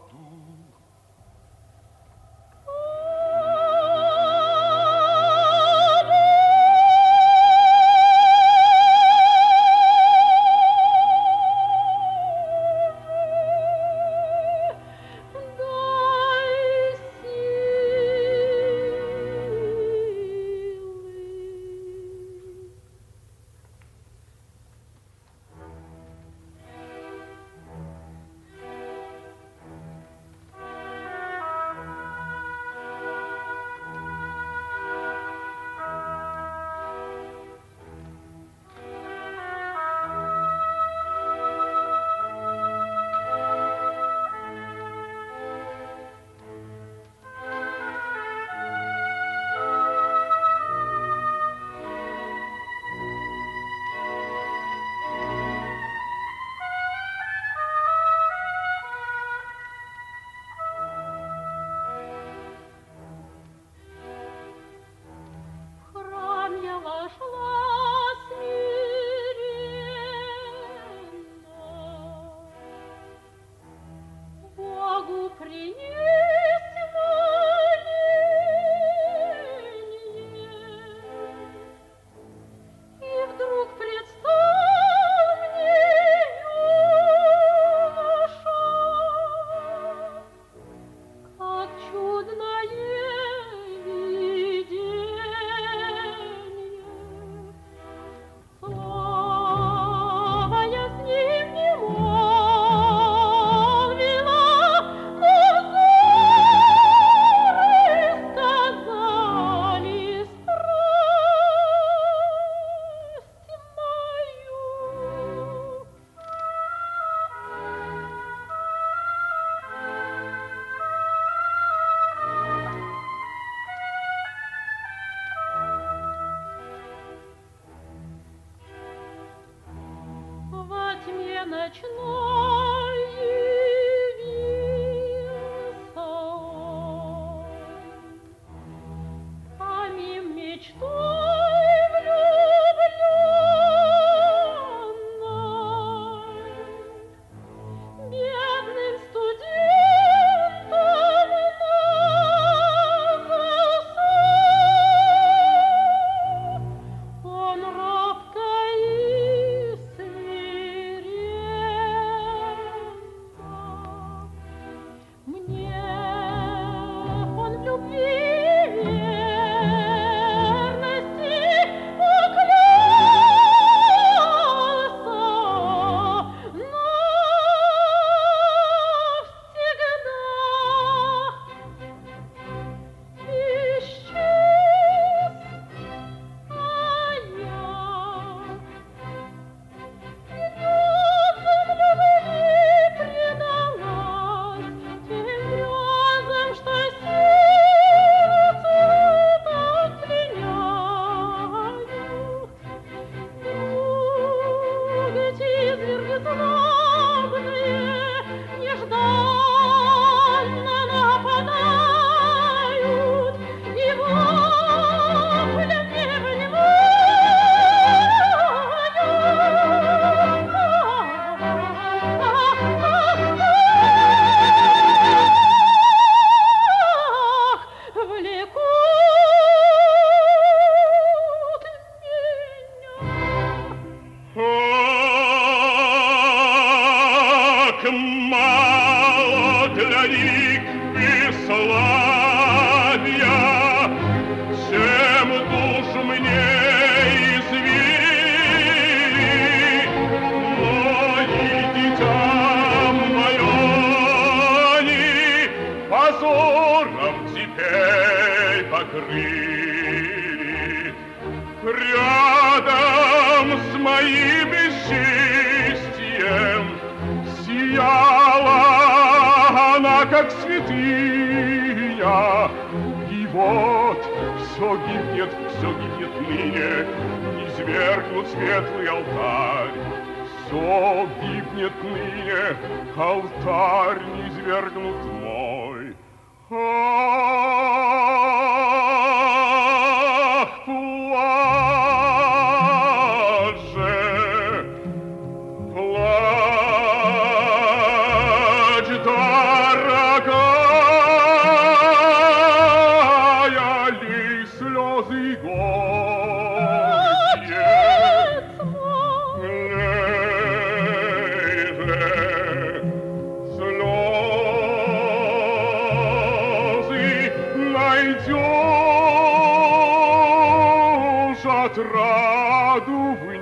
Ночной явился он, самим мечтой влюбленной, бедным студентом назвался. Он робко и Мало для них бесславия, чем душ мне извини, как святыня. И вот все гибнет, все гибнет ныне, низвергнут светлый алтарь. Все гибнет ныне, алтарь низвергнут мой. Ах, плаче, плачь, дорогая, лей слезы горькие. Лей же слезы, найдешь отраду в них.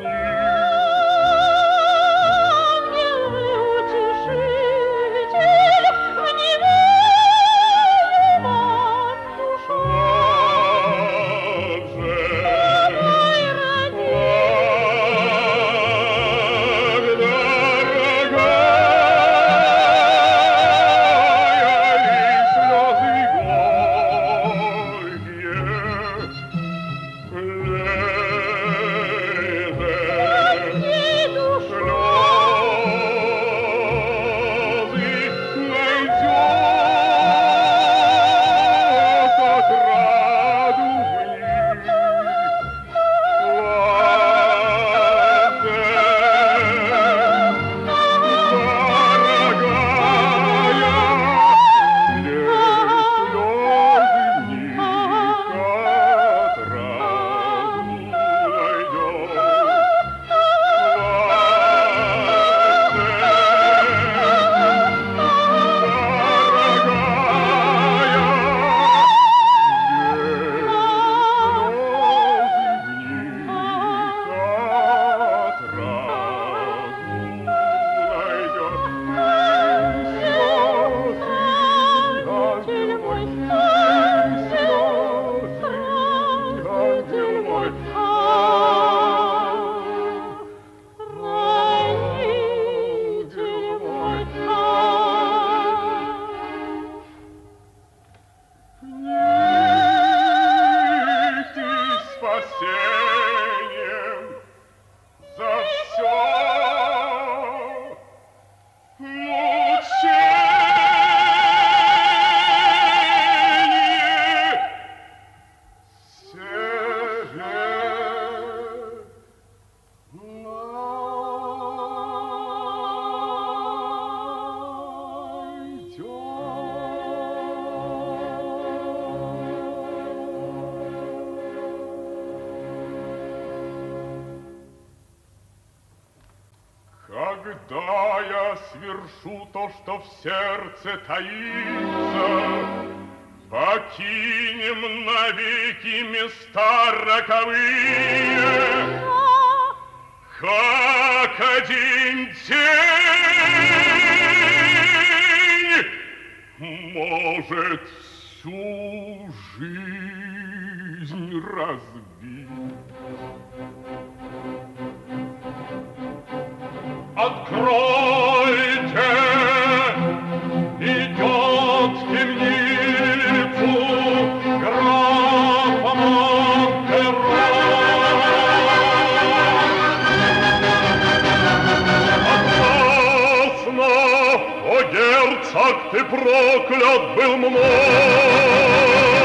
Когда я свершу то, что в сердце таится, покинем навеки места роковые, как один день может всю жизнь разбить. Откройте, идет в темницу графа Монтеро. Опасно, о герцог, ты проклят был мной.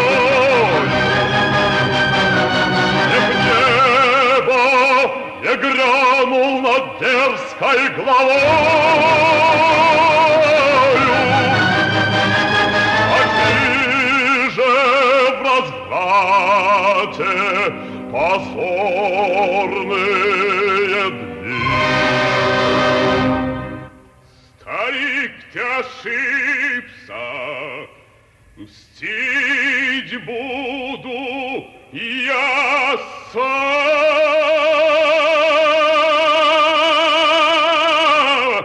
Не в небо, я грянул над дерзкой главою, а ты же в разврате позорные дни. Старик, ты ошибся, мстить буду я сам.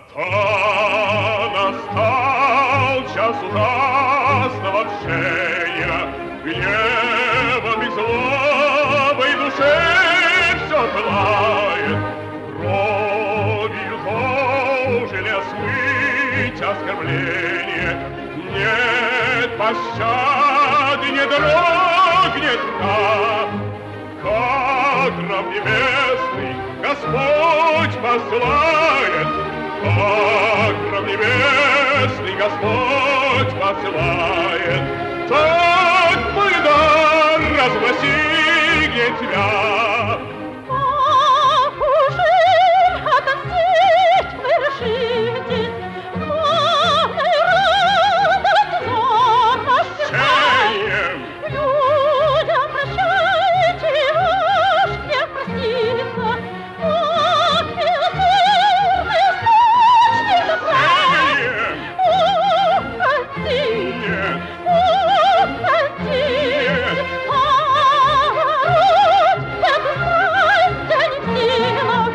Настал час ужасного общения, гневом и злобой душе все пылает, кровью зожили осмысленно забыть оскорбление. Нет пощады, не дрогнет та, как раб небесный Господь посылает, как раб небесный Господь посылает, так мой дар разгласит тебя. Ах, уже отомстить вы решитесь, главный радость зор ваш Чаем! Людям прощайте, ваш грех простится, ах, милосердный источник добра. Чаем! О, прости! Нет! О, прости! Нет! А ворот эту страсть я не в силах,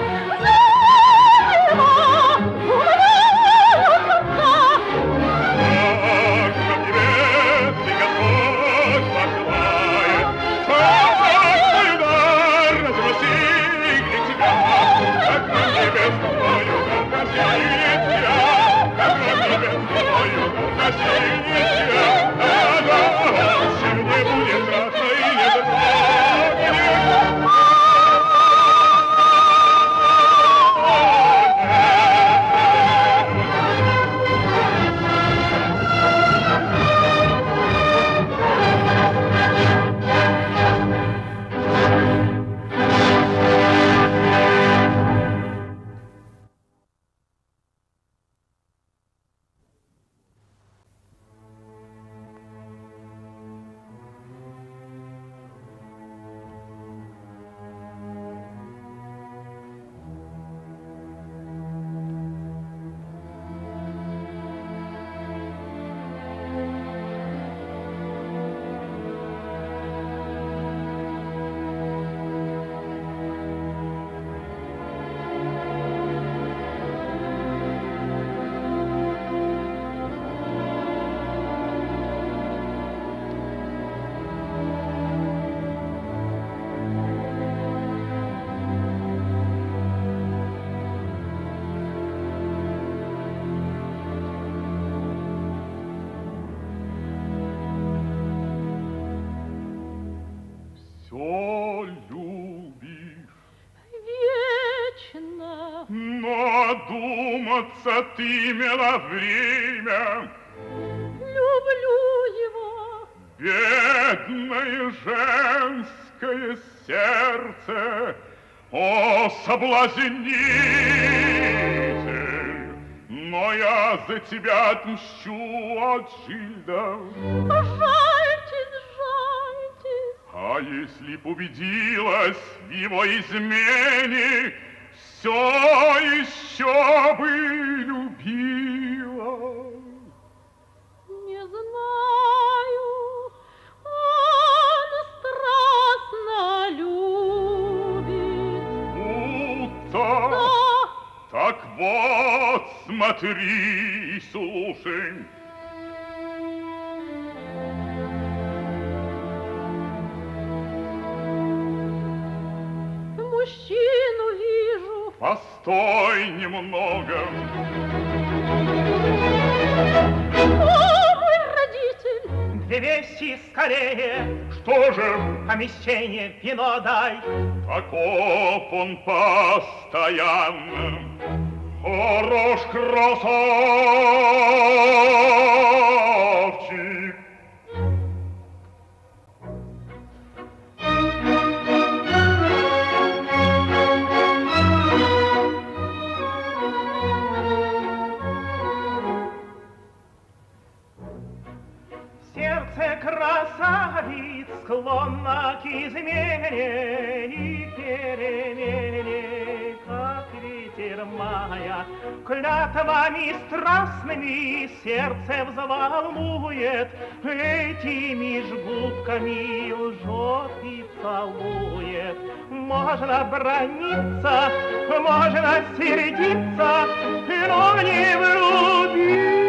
заново умоляю конца. Как раб небесный Господь посылает, так мой дар разгласит тебя. Как раб небесный мой дар достигнет тебя, как раб небесный мой дар достигнет тебя. А дальше не будет страшно и не дрогнет. Все любишь, Вечно но думаться ты имела время. люблю его, Бедное женское сердце, о, соблазнитель! Но я за тебя отмщу, Отжильда. жальтесь, жальтесь. А если б убедилась в его измене, все еще бы любила. Не знаю, он страстно любит. Будто. Да, Так вот, смотри и слушай. мужчину вижу. Постой немного. О, мой родитель! Две вещи скорее, Что же, помещение, вино дай. таков он постоянно. Хорош красавчик. Сердце красавиц склонно к измене и перемене, как ветер мая. Клятвами страстными сердце взволнует, этими жгутками лжет и целует. Можно браниться, можно сердиться, но не влюбиться.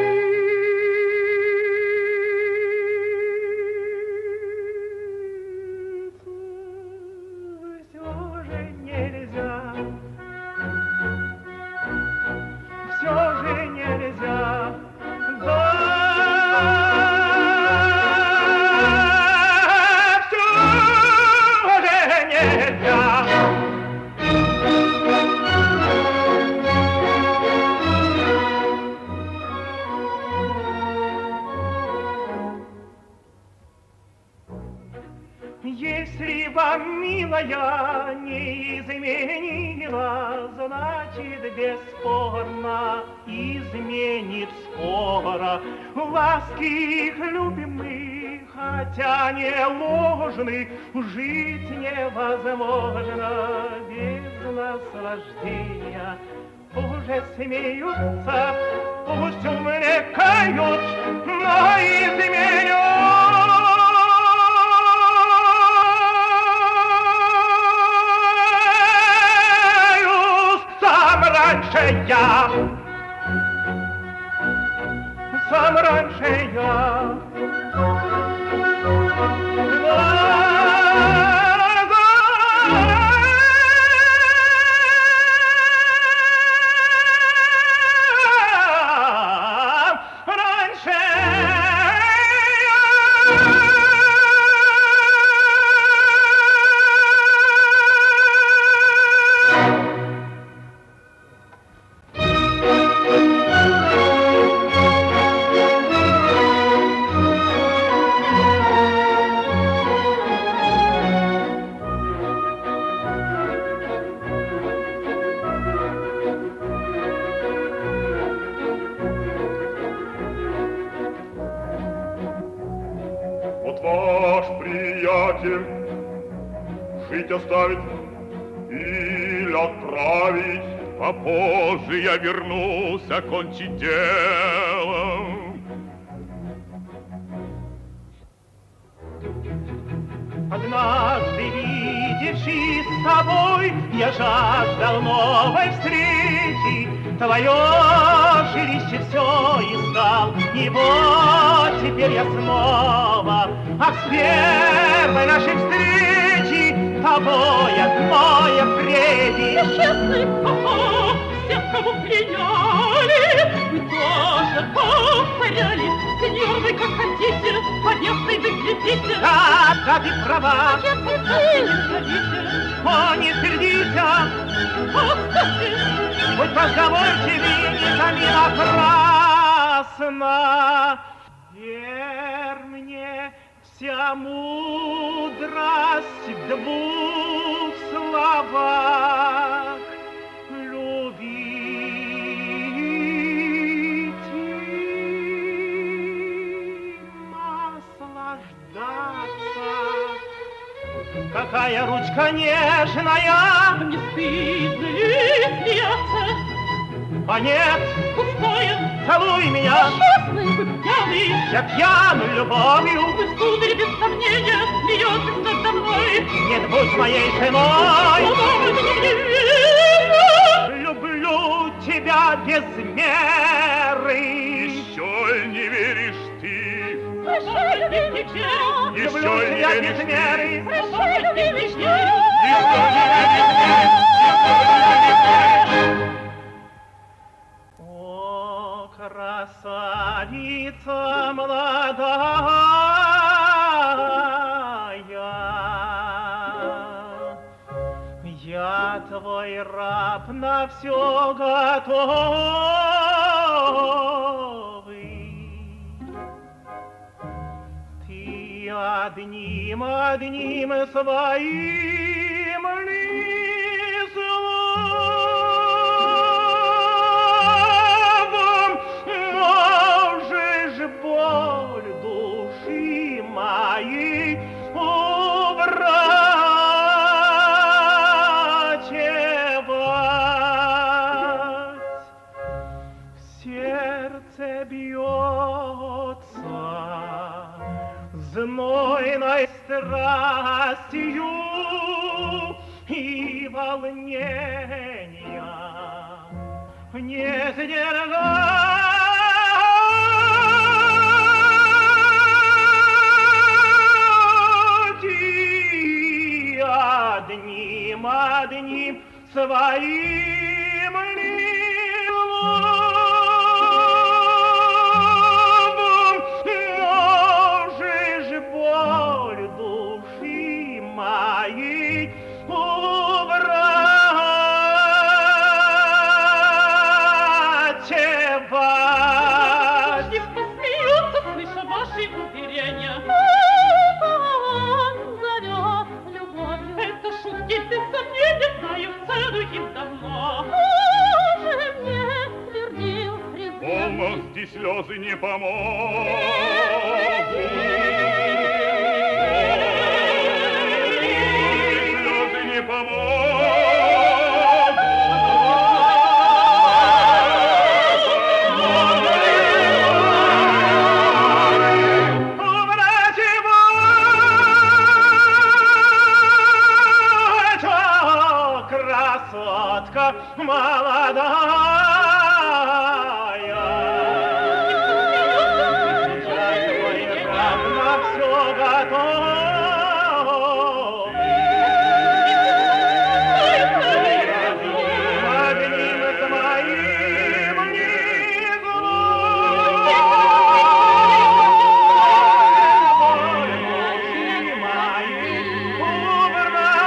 Все же нельзя. тебя, милая, не изменила, значит, бесспорно изменит скоро. Ласки их любимых, хотя не ложны, жить невозможно без наслаждения. Уже смеются, пусть увлекают, но изменю. Сам раньше я, сам раньше я. Ваш приятель жить оставить или отправить, а позже я вернусь окончить дело. Однажды, видевшись с тобой, я жаждал новой встречи. Твое жилище все искал, и вот теперь я снова. А с первой нашей встречи тобой одной вреди. Несчастный, ха-ха, всех, кого пленяли, вы тоже повторяли. Сеньор, вы как хотите, повесной вы глядите. Да, да, ты права. Если вы не сходите, О, не сердись, оставьте. хоть разговор тебе не томи напрасно. Верь мне, вся мудрость в двух словах. Любить и наслаждаться. Какая ручка нежная! Не стыдно ли смеяться? А нет, Пустое, целуй меня! несчастный, вы пьяный. Я пьян любовью, Вы, сударь, без сомнения, смеетесь надо мной. нет, будь моей женой. Но вы мне не верите. Люблю тебя без меры. Еще не веришь ты, Прощай, любимый, верю. еще Люблю не тебя веришь без ты, меры. Прощай, любимый, верю. еще не веришь ты. О, красавица молодая, я твой раб на все готовый. Ты одним, одним своим словом можешь боль души моей уворачивать. Сердце бьется знойной страстью, и волнения не сдержать, и одним, одним своим словом можешь боль души моей уворачивать. Не посмеются, слыша ваши уверения. Он зовет любовью. но здесь слезы не помогут. Слезы не помогут. Красотка молодая, твой брат на все готов. Одним с моим внизу, моим убрать.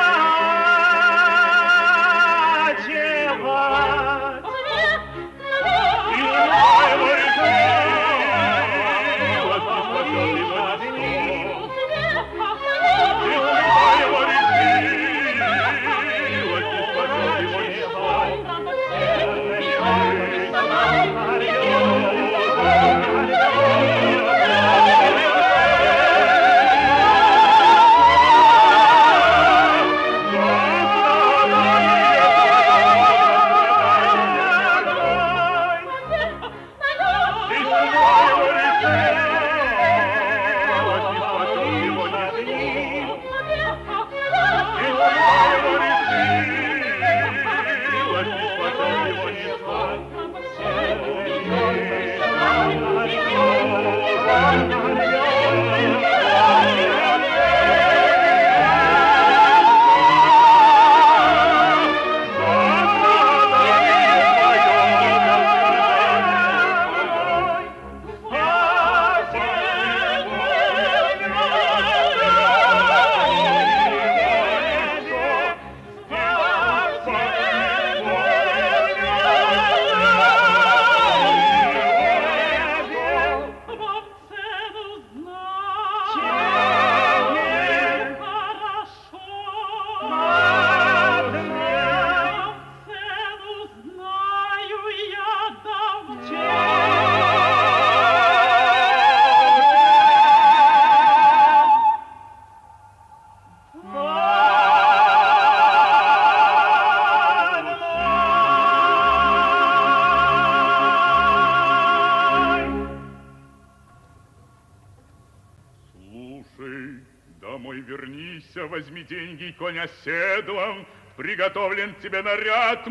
Домой вернися, возьми деньги и конь оседлан, приготовлен тебе наряд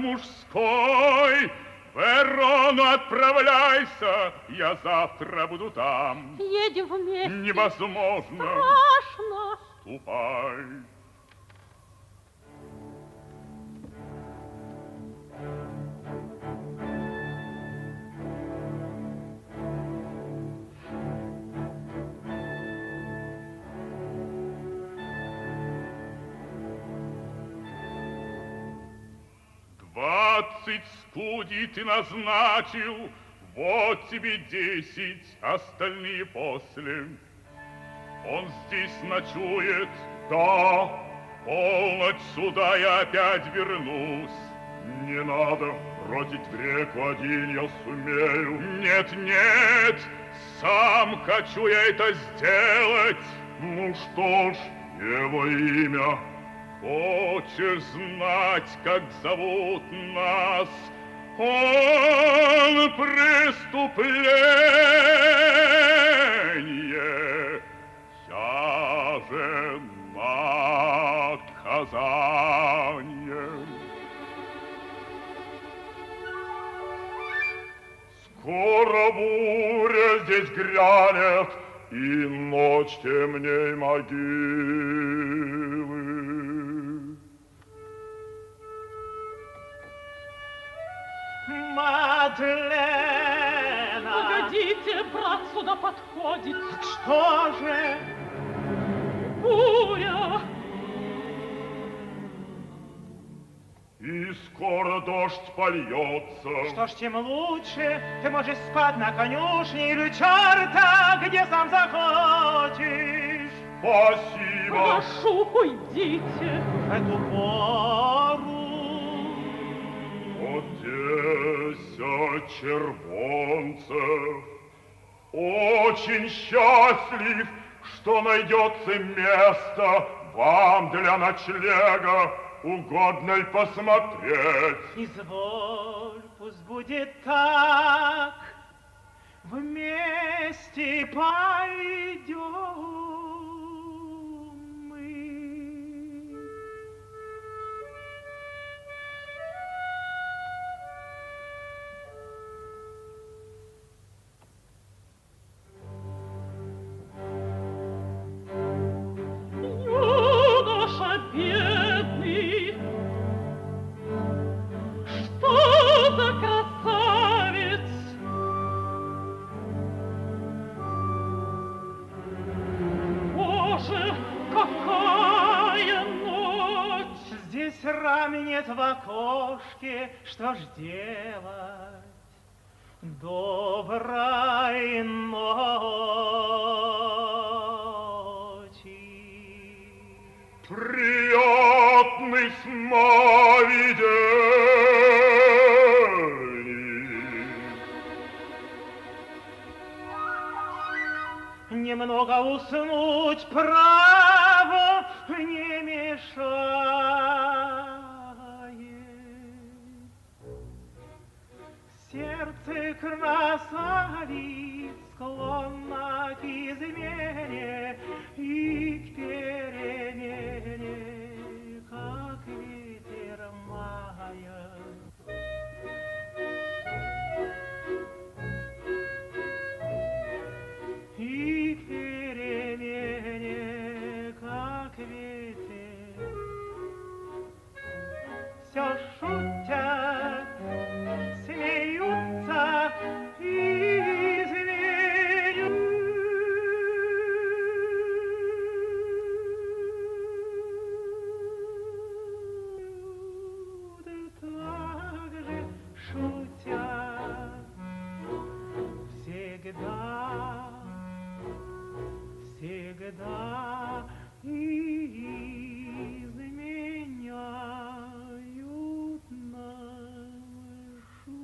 мужской. В Верону отправляйся, я завтра буду там. Едем вместе. Невозможно. Страшно. Ступай. Двадцать скудей ты назначил, вот тебе десять, остальные после. Он здесь ночует, да, полночь сюда я опять вернусь. Не надо, бросить в реку один я сумею. Нет, нет, сам хочу я это сделать. Ну что ж, его имя. Хочешь знать, как зовут нас? Он преступление, я же наказание. Скоро буря здесь грянет, и ночь темней могилы. Мадлена! Погодите, брат сюда подходит. Что же? Буря! И скоро дождь польется. Что ж, тем лучше. Ты можешь спать на конюшне или черта, где сам захочешь. Спасибо. Прошу, уйдите. В эту пору Одесса червонцем очень счастлив, что найдется место вам для ночлега. Угодно ли посмотреть? Изволь, пусть будет так, вместе пойдем мы. Юноша бедный, что за красавец! Боже, какая ночь! Здесь рами нет в окошке, что ж делать? Доброй ночи! Приятный сновидений. Немного уснуть, право, не мешает. Сердце красавиц склонно к измене и к перемене, как ветер мая. И к перемене, как ветер, все шутят, смеются и изменяют, так же шутят всегда. Всегда изменяют нашу.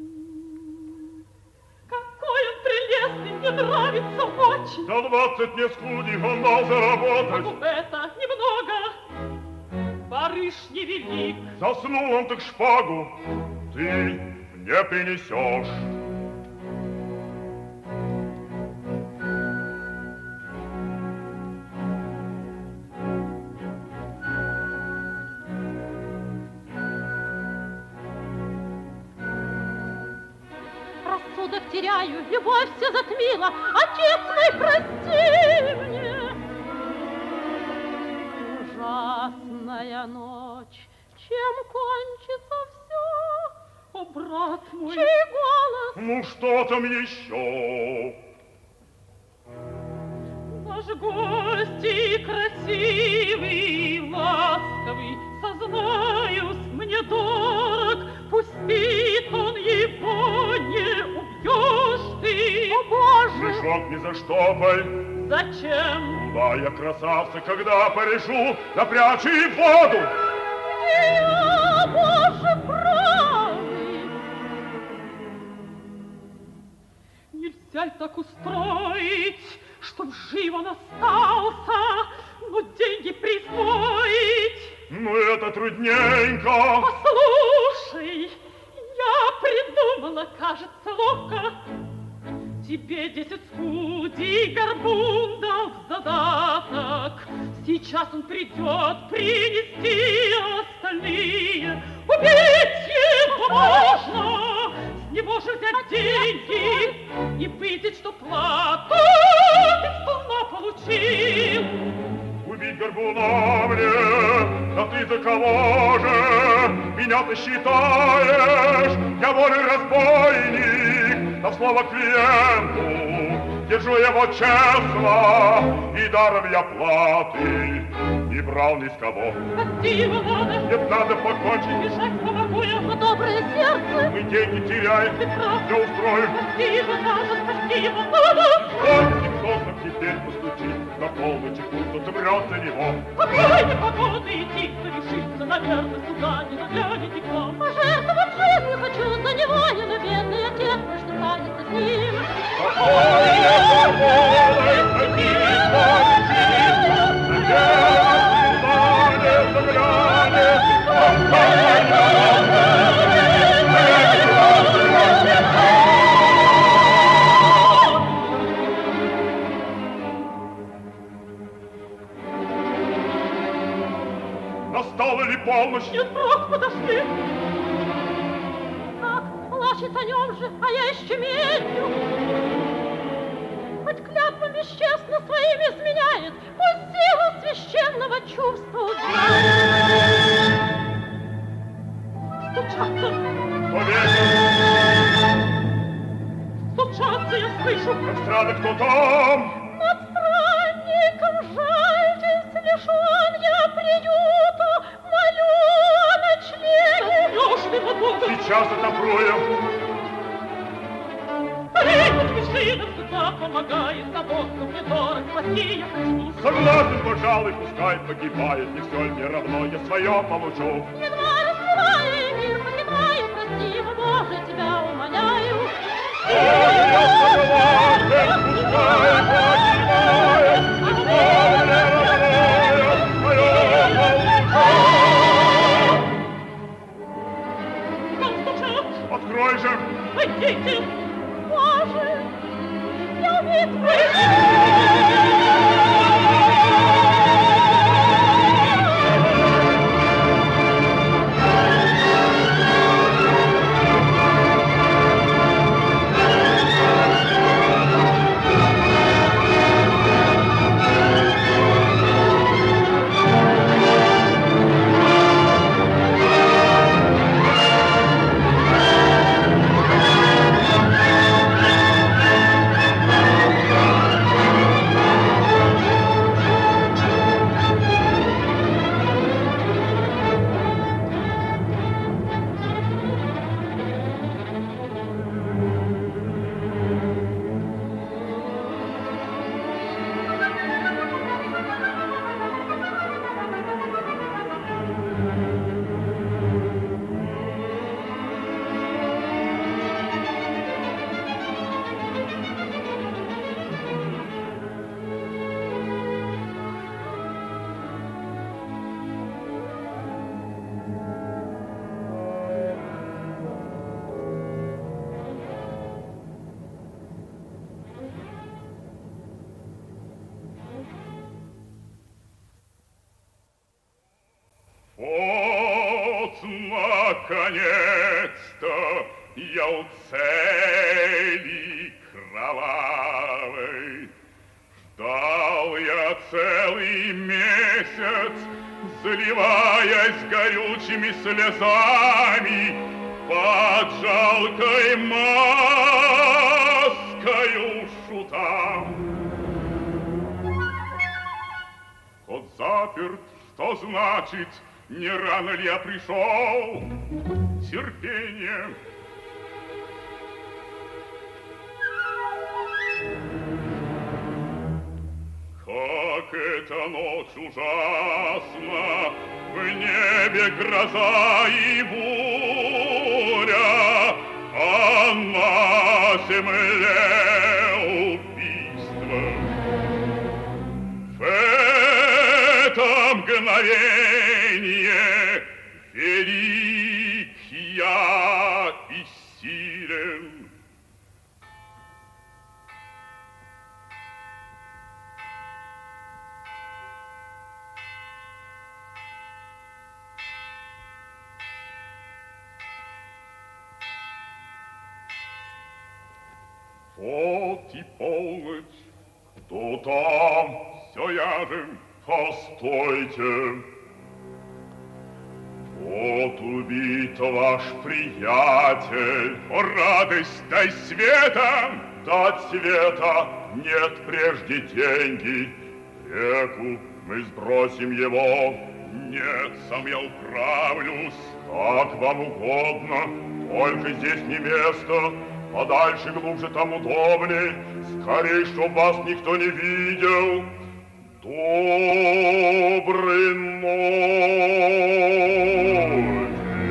Какой он прелестный, мне нравится очень. За двадцать не скудив, он дал заработать. Ну, это немного, барыш невелик. Заснул он, так шпагу ты не принесешь. Рассудок теряю, любовь все затмила. Отец мой, прости мне. Ужасная ночь, чем кончится все? О, брат мой! Чей голос? Ну что там еще? Наш гость и красивый, и ласковый, сознаюсь, мне дорог. Пусть спит он, его не убьешь ты. О, Боже! Мешок не заштопай. Зачем? Да, я красавца, когда порешу, напрячь и в воду. Я, Боже, правый! Нельзя ли так устроить, чтоб жив он остался, но деньги присвоить? Ну, это трудненько. Послушай, я придумала, кажется, ловко. Тебе десять скудей горбун дал в задаток. Сейчас он придет принести остальные. Убить его можно, с него же взять деньги и выйдет, что плату ты сполна получил. Убить горбуна мне, а ты за кого же меня ты считаешь? Я волен разбойник, а в слово клиенту держу его честно, и даром я платы не брал ни с кого. Спасти его надо, Нет, надо покончить, бежать помогу я. Но доброе сердце! мы деньги теряем, Ты прав. все устроим. Спасти его надо, спасти его надо. Вот никто нам теперь постучит, на полночи пусть отомрет за него. Какой непогоды идти, кто решится, наверное, сюда не заглянете к нам. Пожертвовать жизнью хочу за него, я на бедный отец, что станется с ним. Какой полночь. Нет, ох, подожди. Так, плачет о нем же, а я еще медлю. Хоть клятву бесчестно своим изменяет, пусть силу священного чувства узнает. Стучаться. Стучаться я слышу. Эстрада, кто там? Над странником жальтесь, лишь он я приюту, молю о ночлеге. Уж ты, Бога. Сейчас отопрую. Рейнут Мишинов всегда помогает, на Богу мне дорог, спаси я хочу. Согласен, пожалуй, пускай погибает, не все мне равно, я свое получу. Едва раскрывая мир, покидаю, прости, Боже, тебя умоляю. Ой, я согласен, пускай погибает, не все мне равно, я свое получу. Там стучат. Открой же. Войдите. Боже, я убит прыгну. Вот, наконец-то, я у цели кровавой. Ждал я целый месяц, заливаясь горючими слезами под жалкой маскою шута. Кот заперт, что значит, не рано ли я пришел? Терпение. Как эта ночь ужасна, в небе гроза и буря, а на земле убийство. В это мгновение велик я и силен. Вот и полночь, кто там? Все я же, постойте. Вот убит ваш приятель. О, радость, дай света! Дать света нет прежде деньги. Реку мы сбросим его. Нет, сам я управлюсь. Как вам угодно, только здесь не место. Подальше, глубже, там удобней. Скорей, чтоб вас никто не видел. Доброй ночи.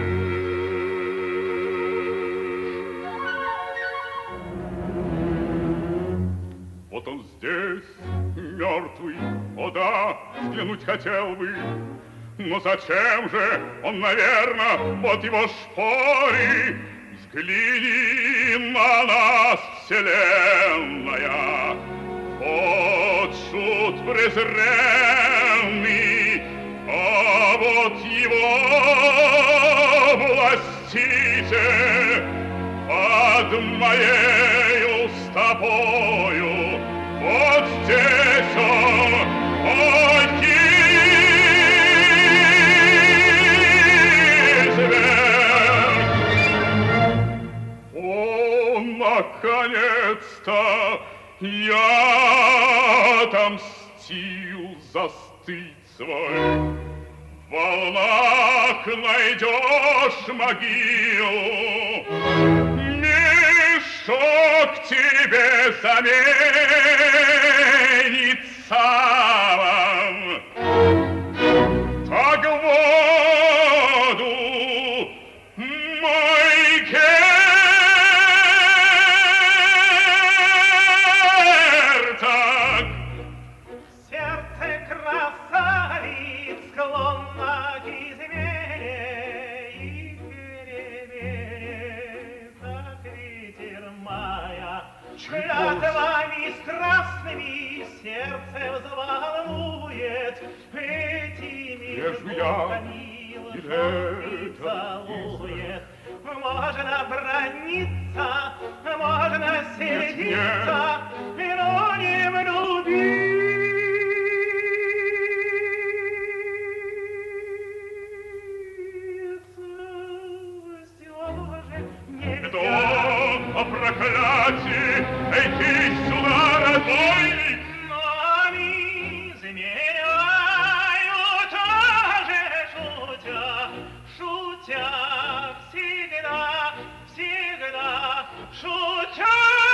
Вот он здесь, мертвый. О да, взглянуть хотел бы. Но зачем же он, наверное, вот его шпори. Взгляни на нас, вселенная. Вот шут презренный, а вот вот его властитель под моею стопою, вот здесь он, наконец-то я отомстил за стыд свой. В волнах найдешь могилу, мешок тебе заменит салом. Так в воду мой клятвами страстными сердце взволнует, этими руками лжёный целует. Можно браниться, можно сердиться, но не влюбиться. Всё же нельзя. О проклятие! Эй, ты сюда, разбойник! Но они изменяют, даже шутя, шутя, всегда, всегда, шутя.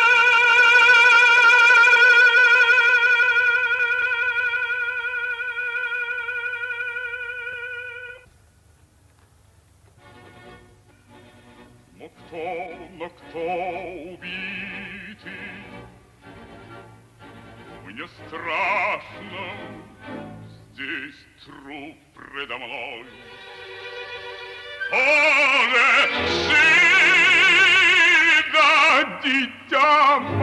Но кто, но кто убитый? Мне страшно, здесь труп предо мной. Боже, жить, да, дитя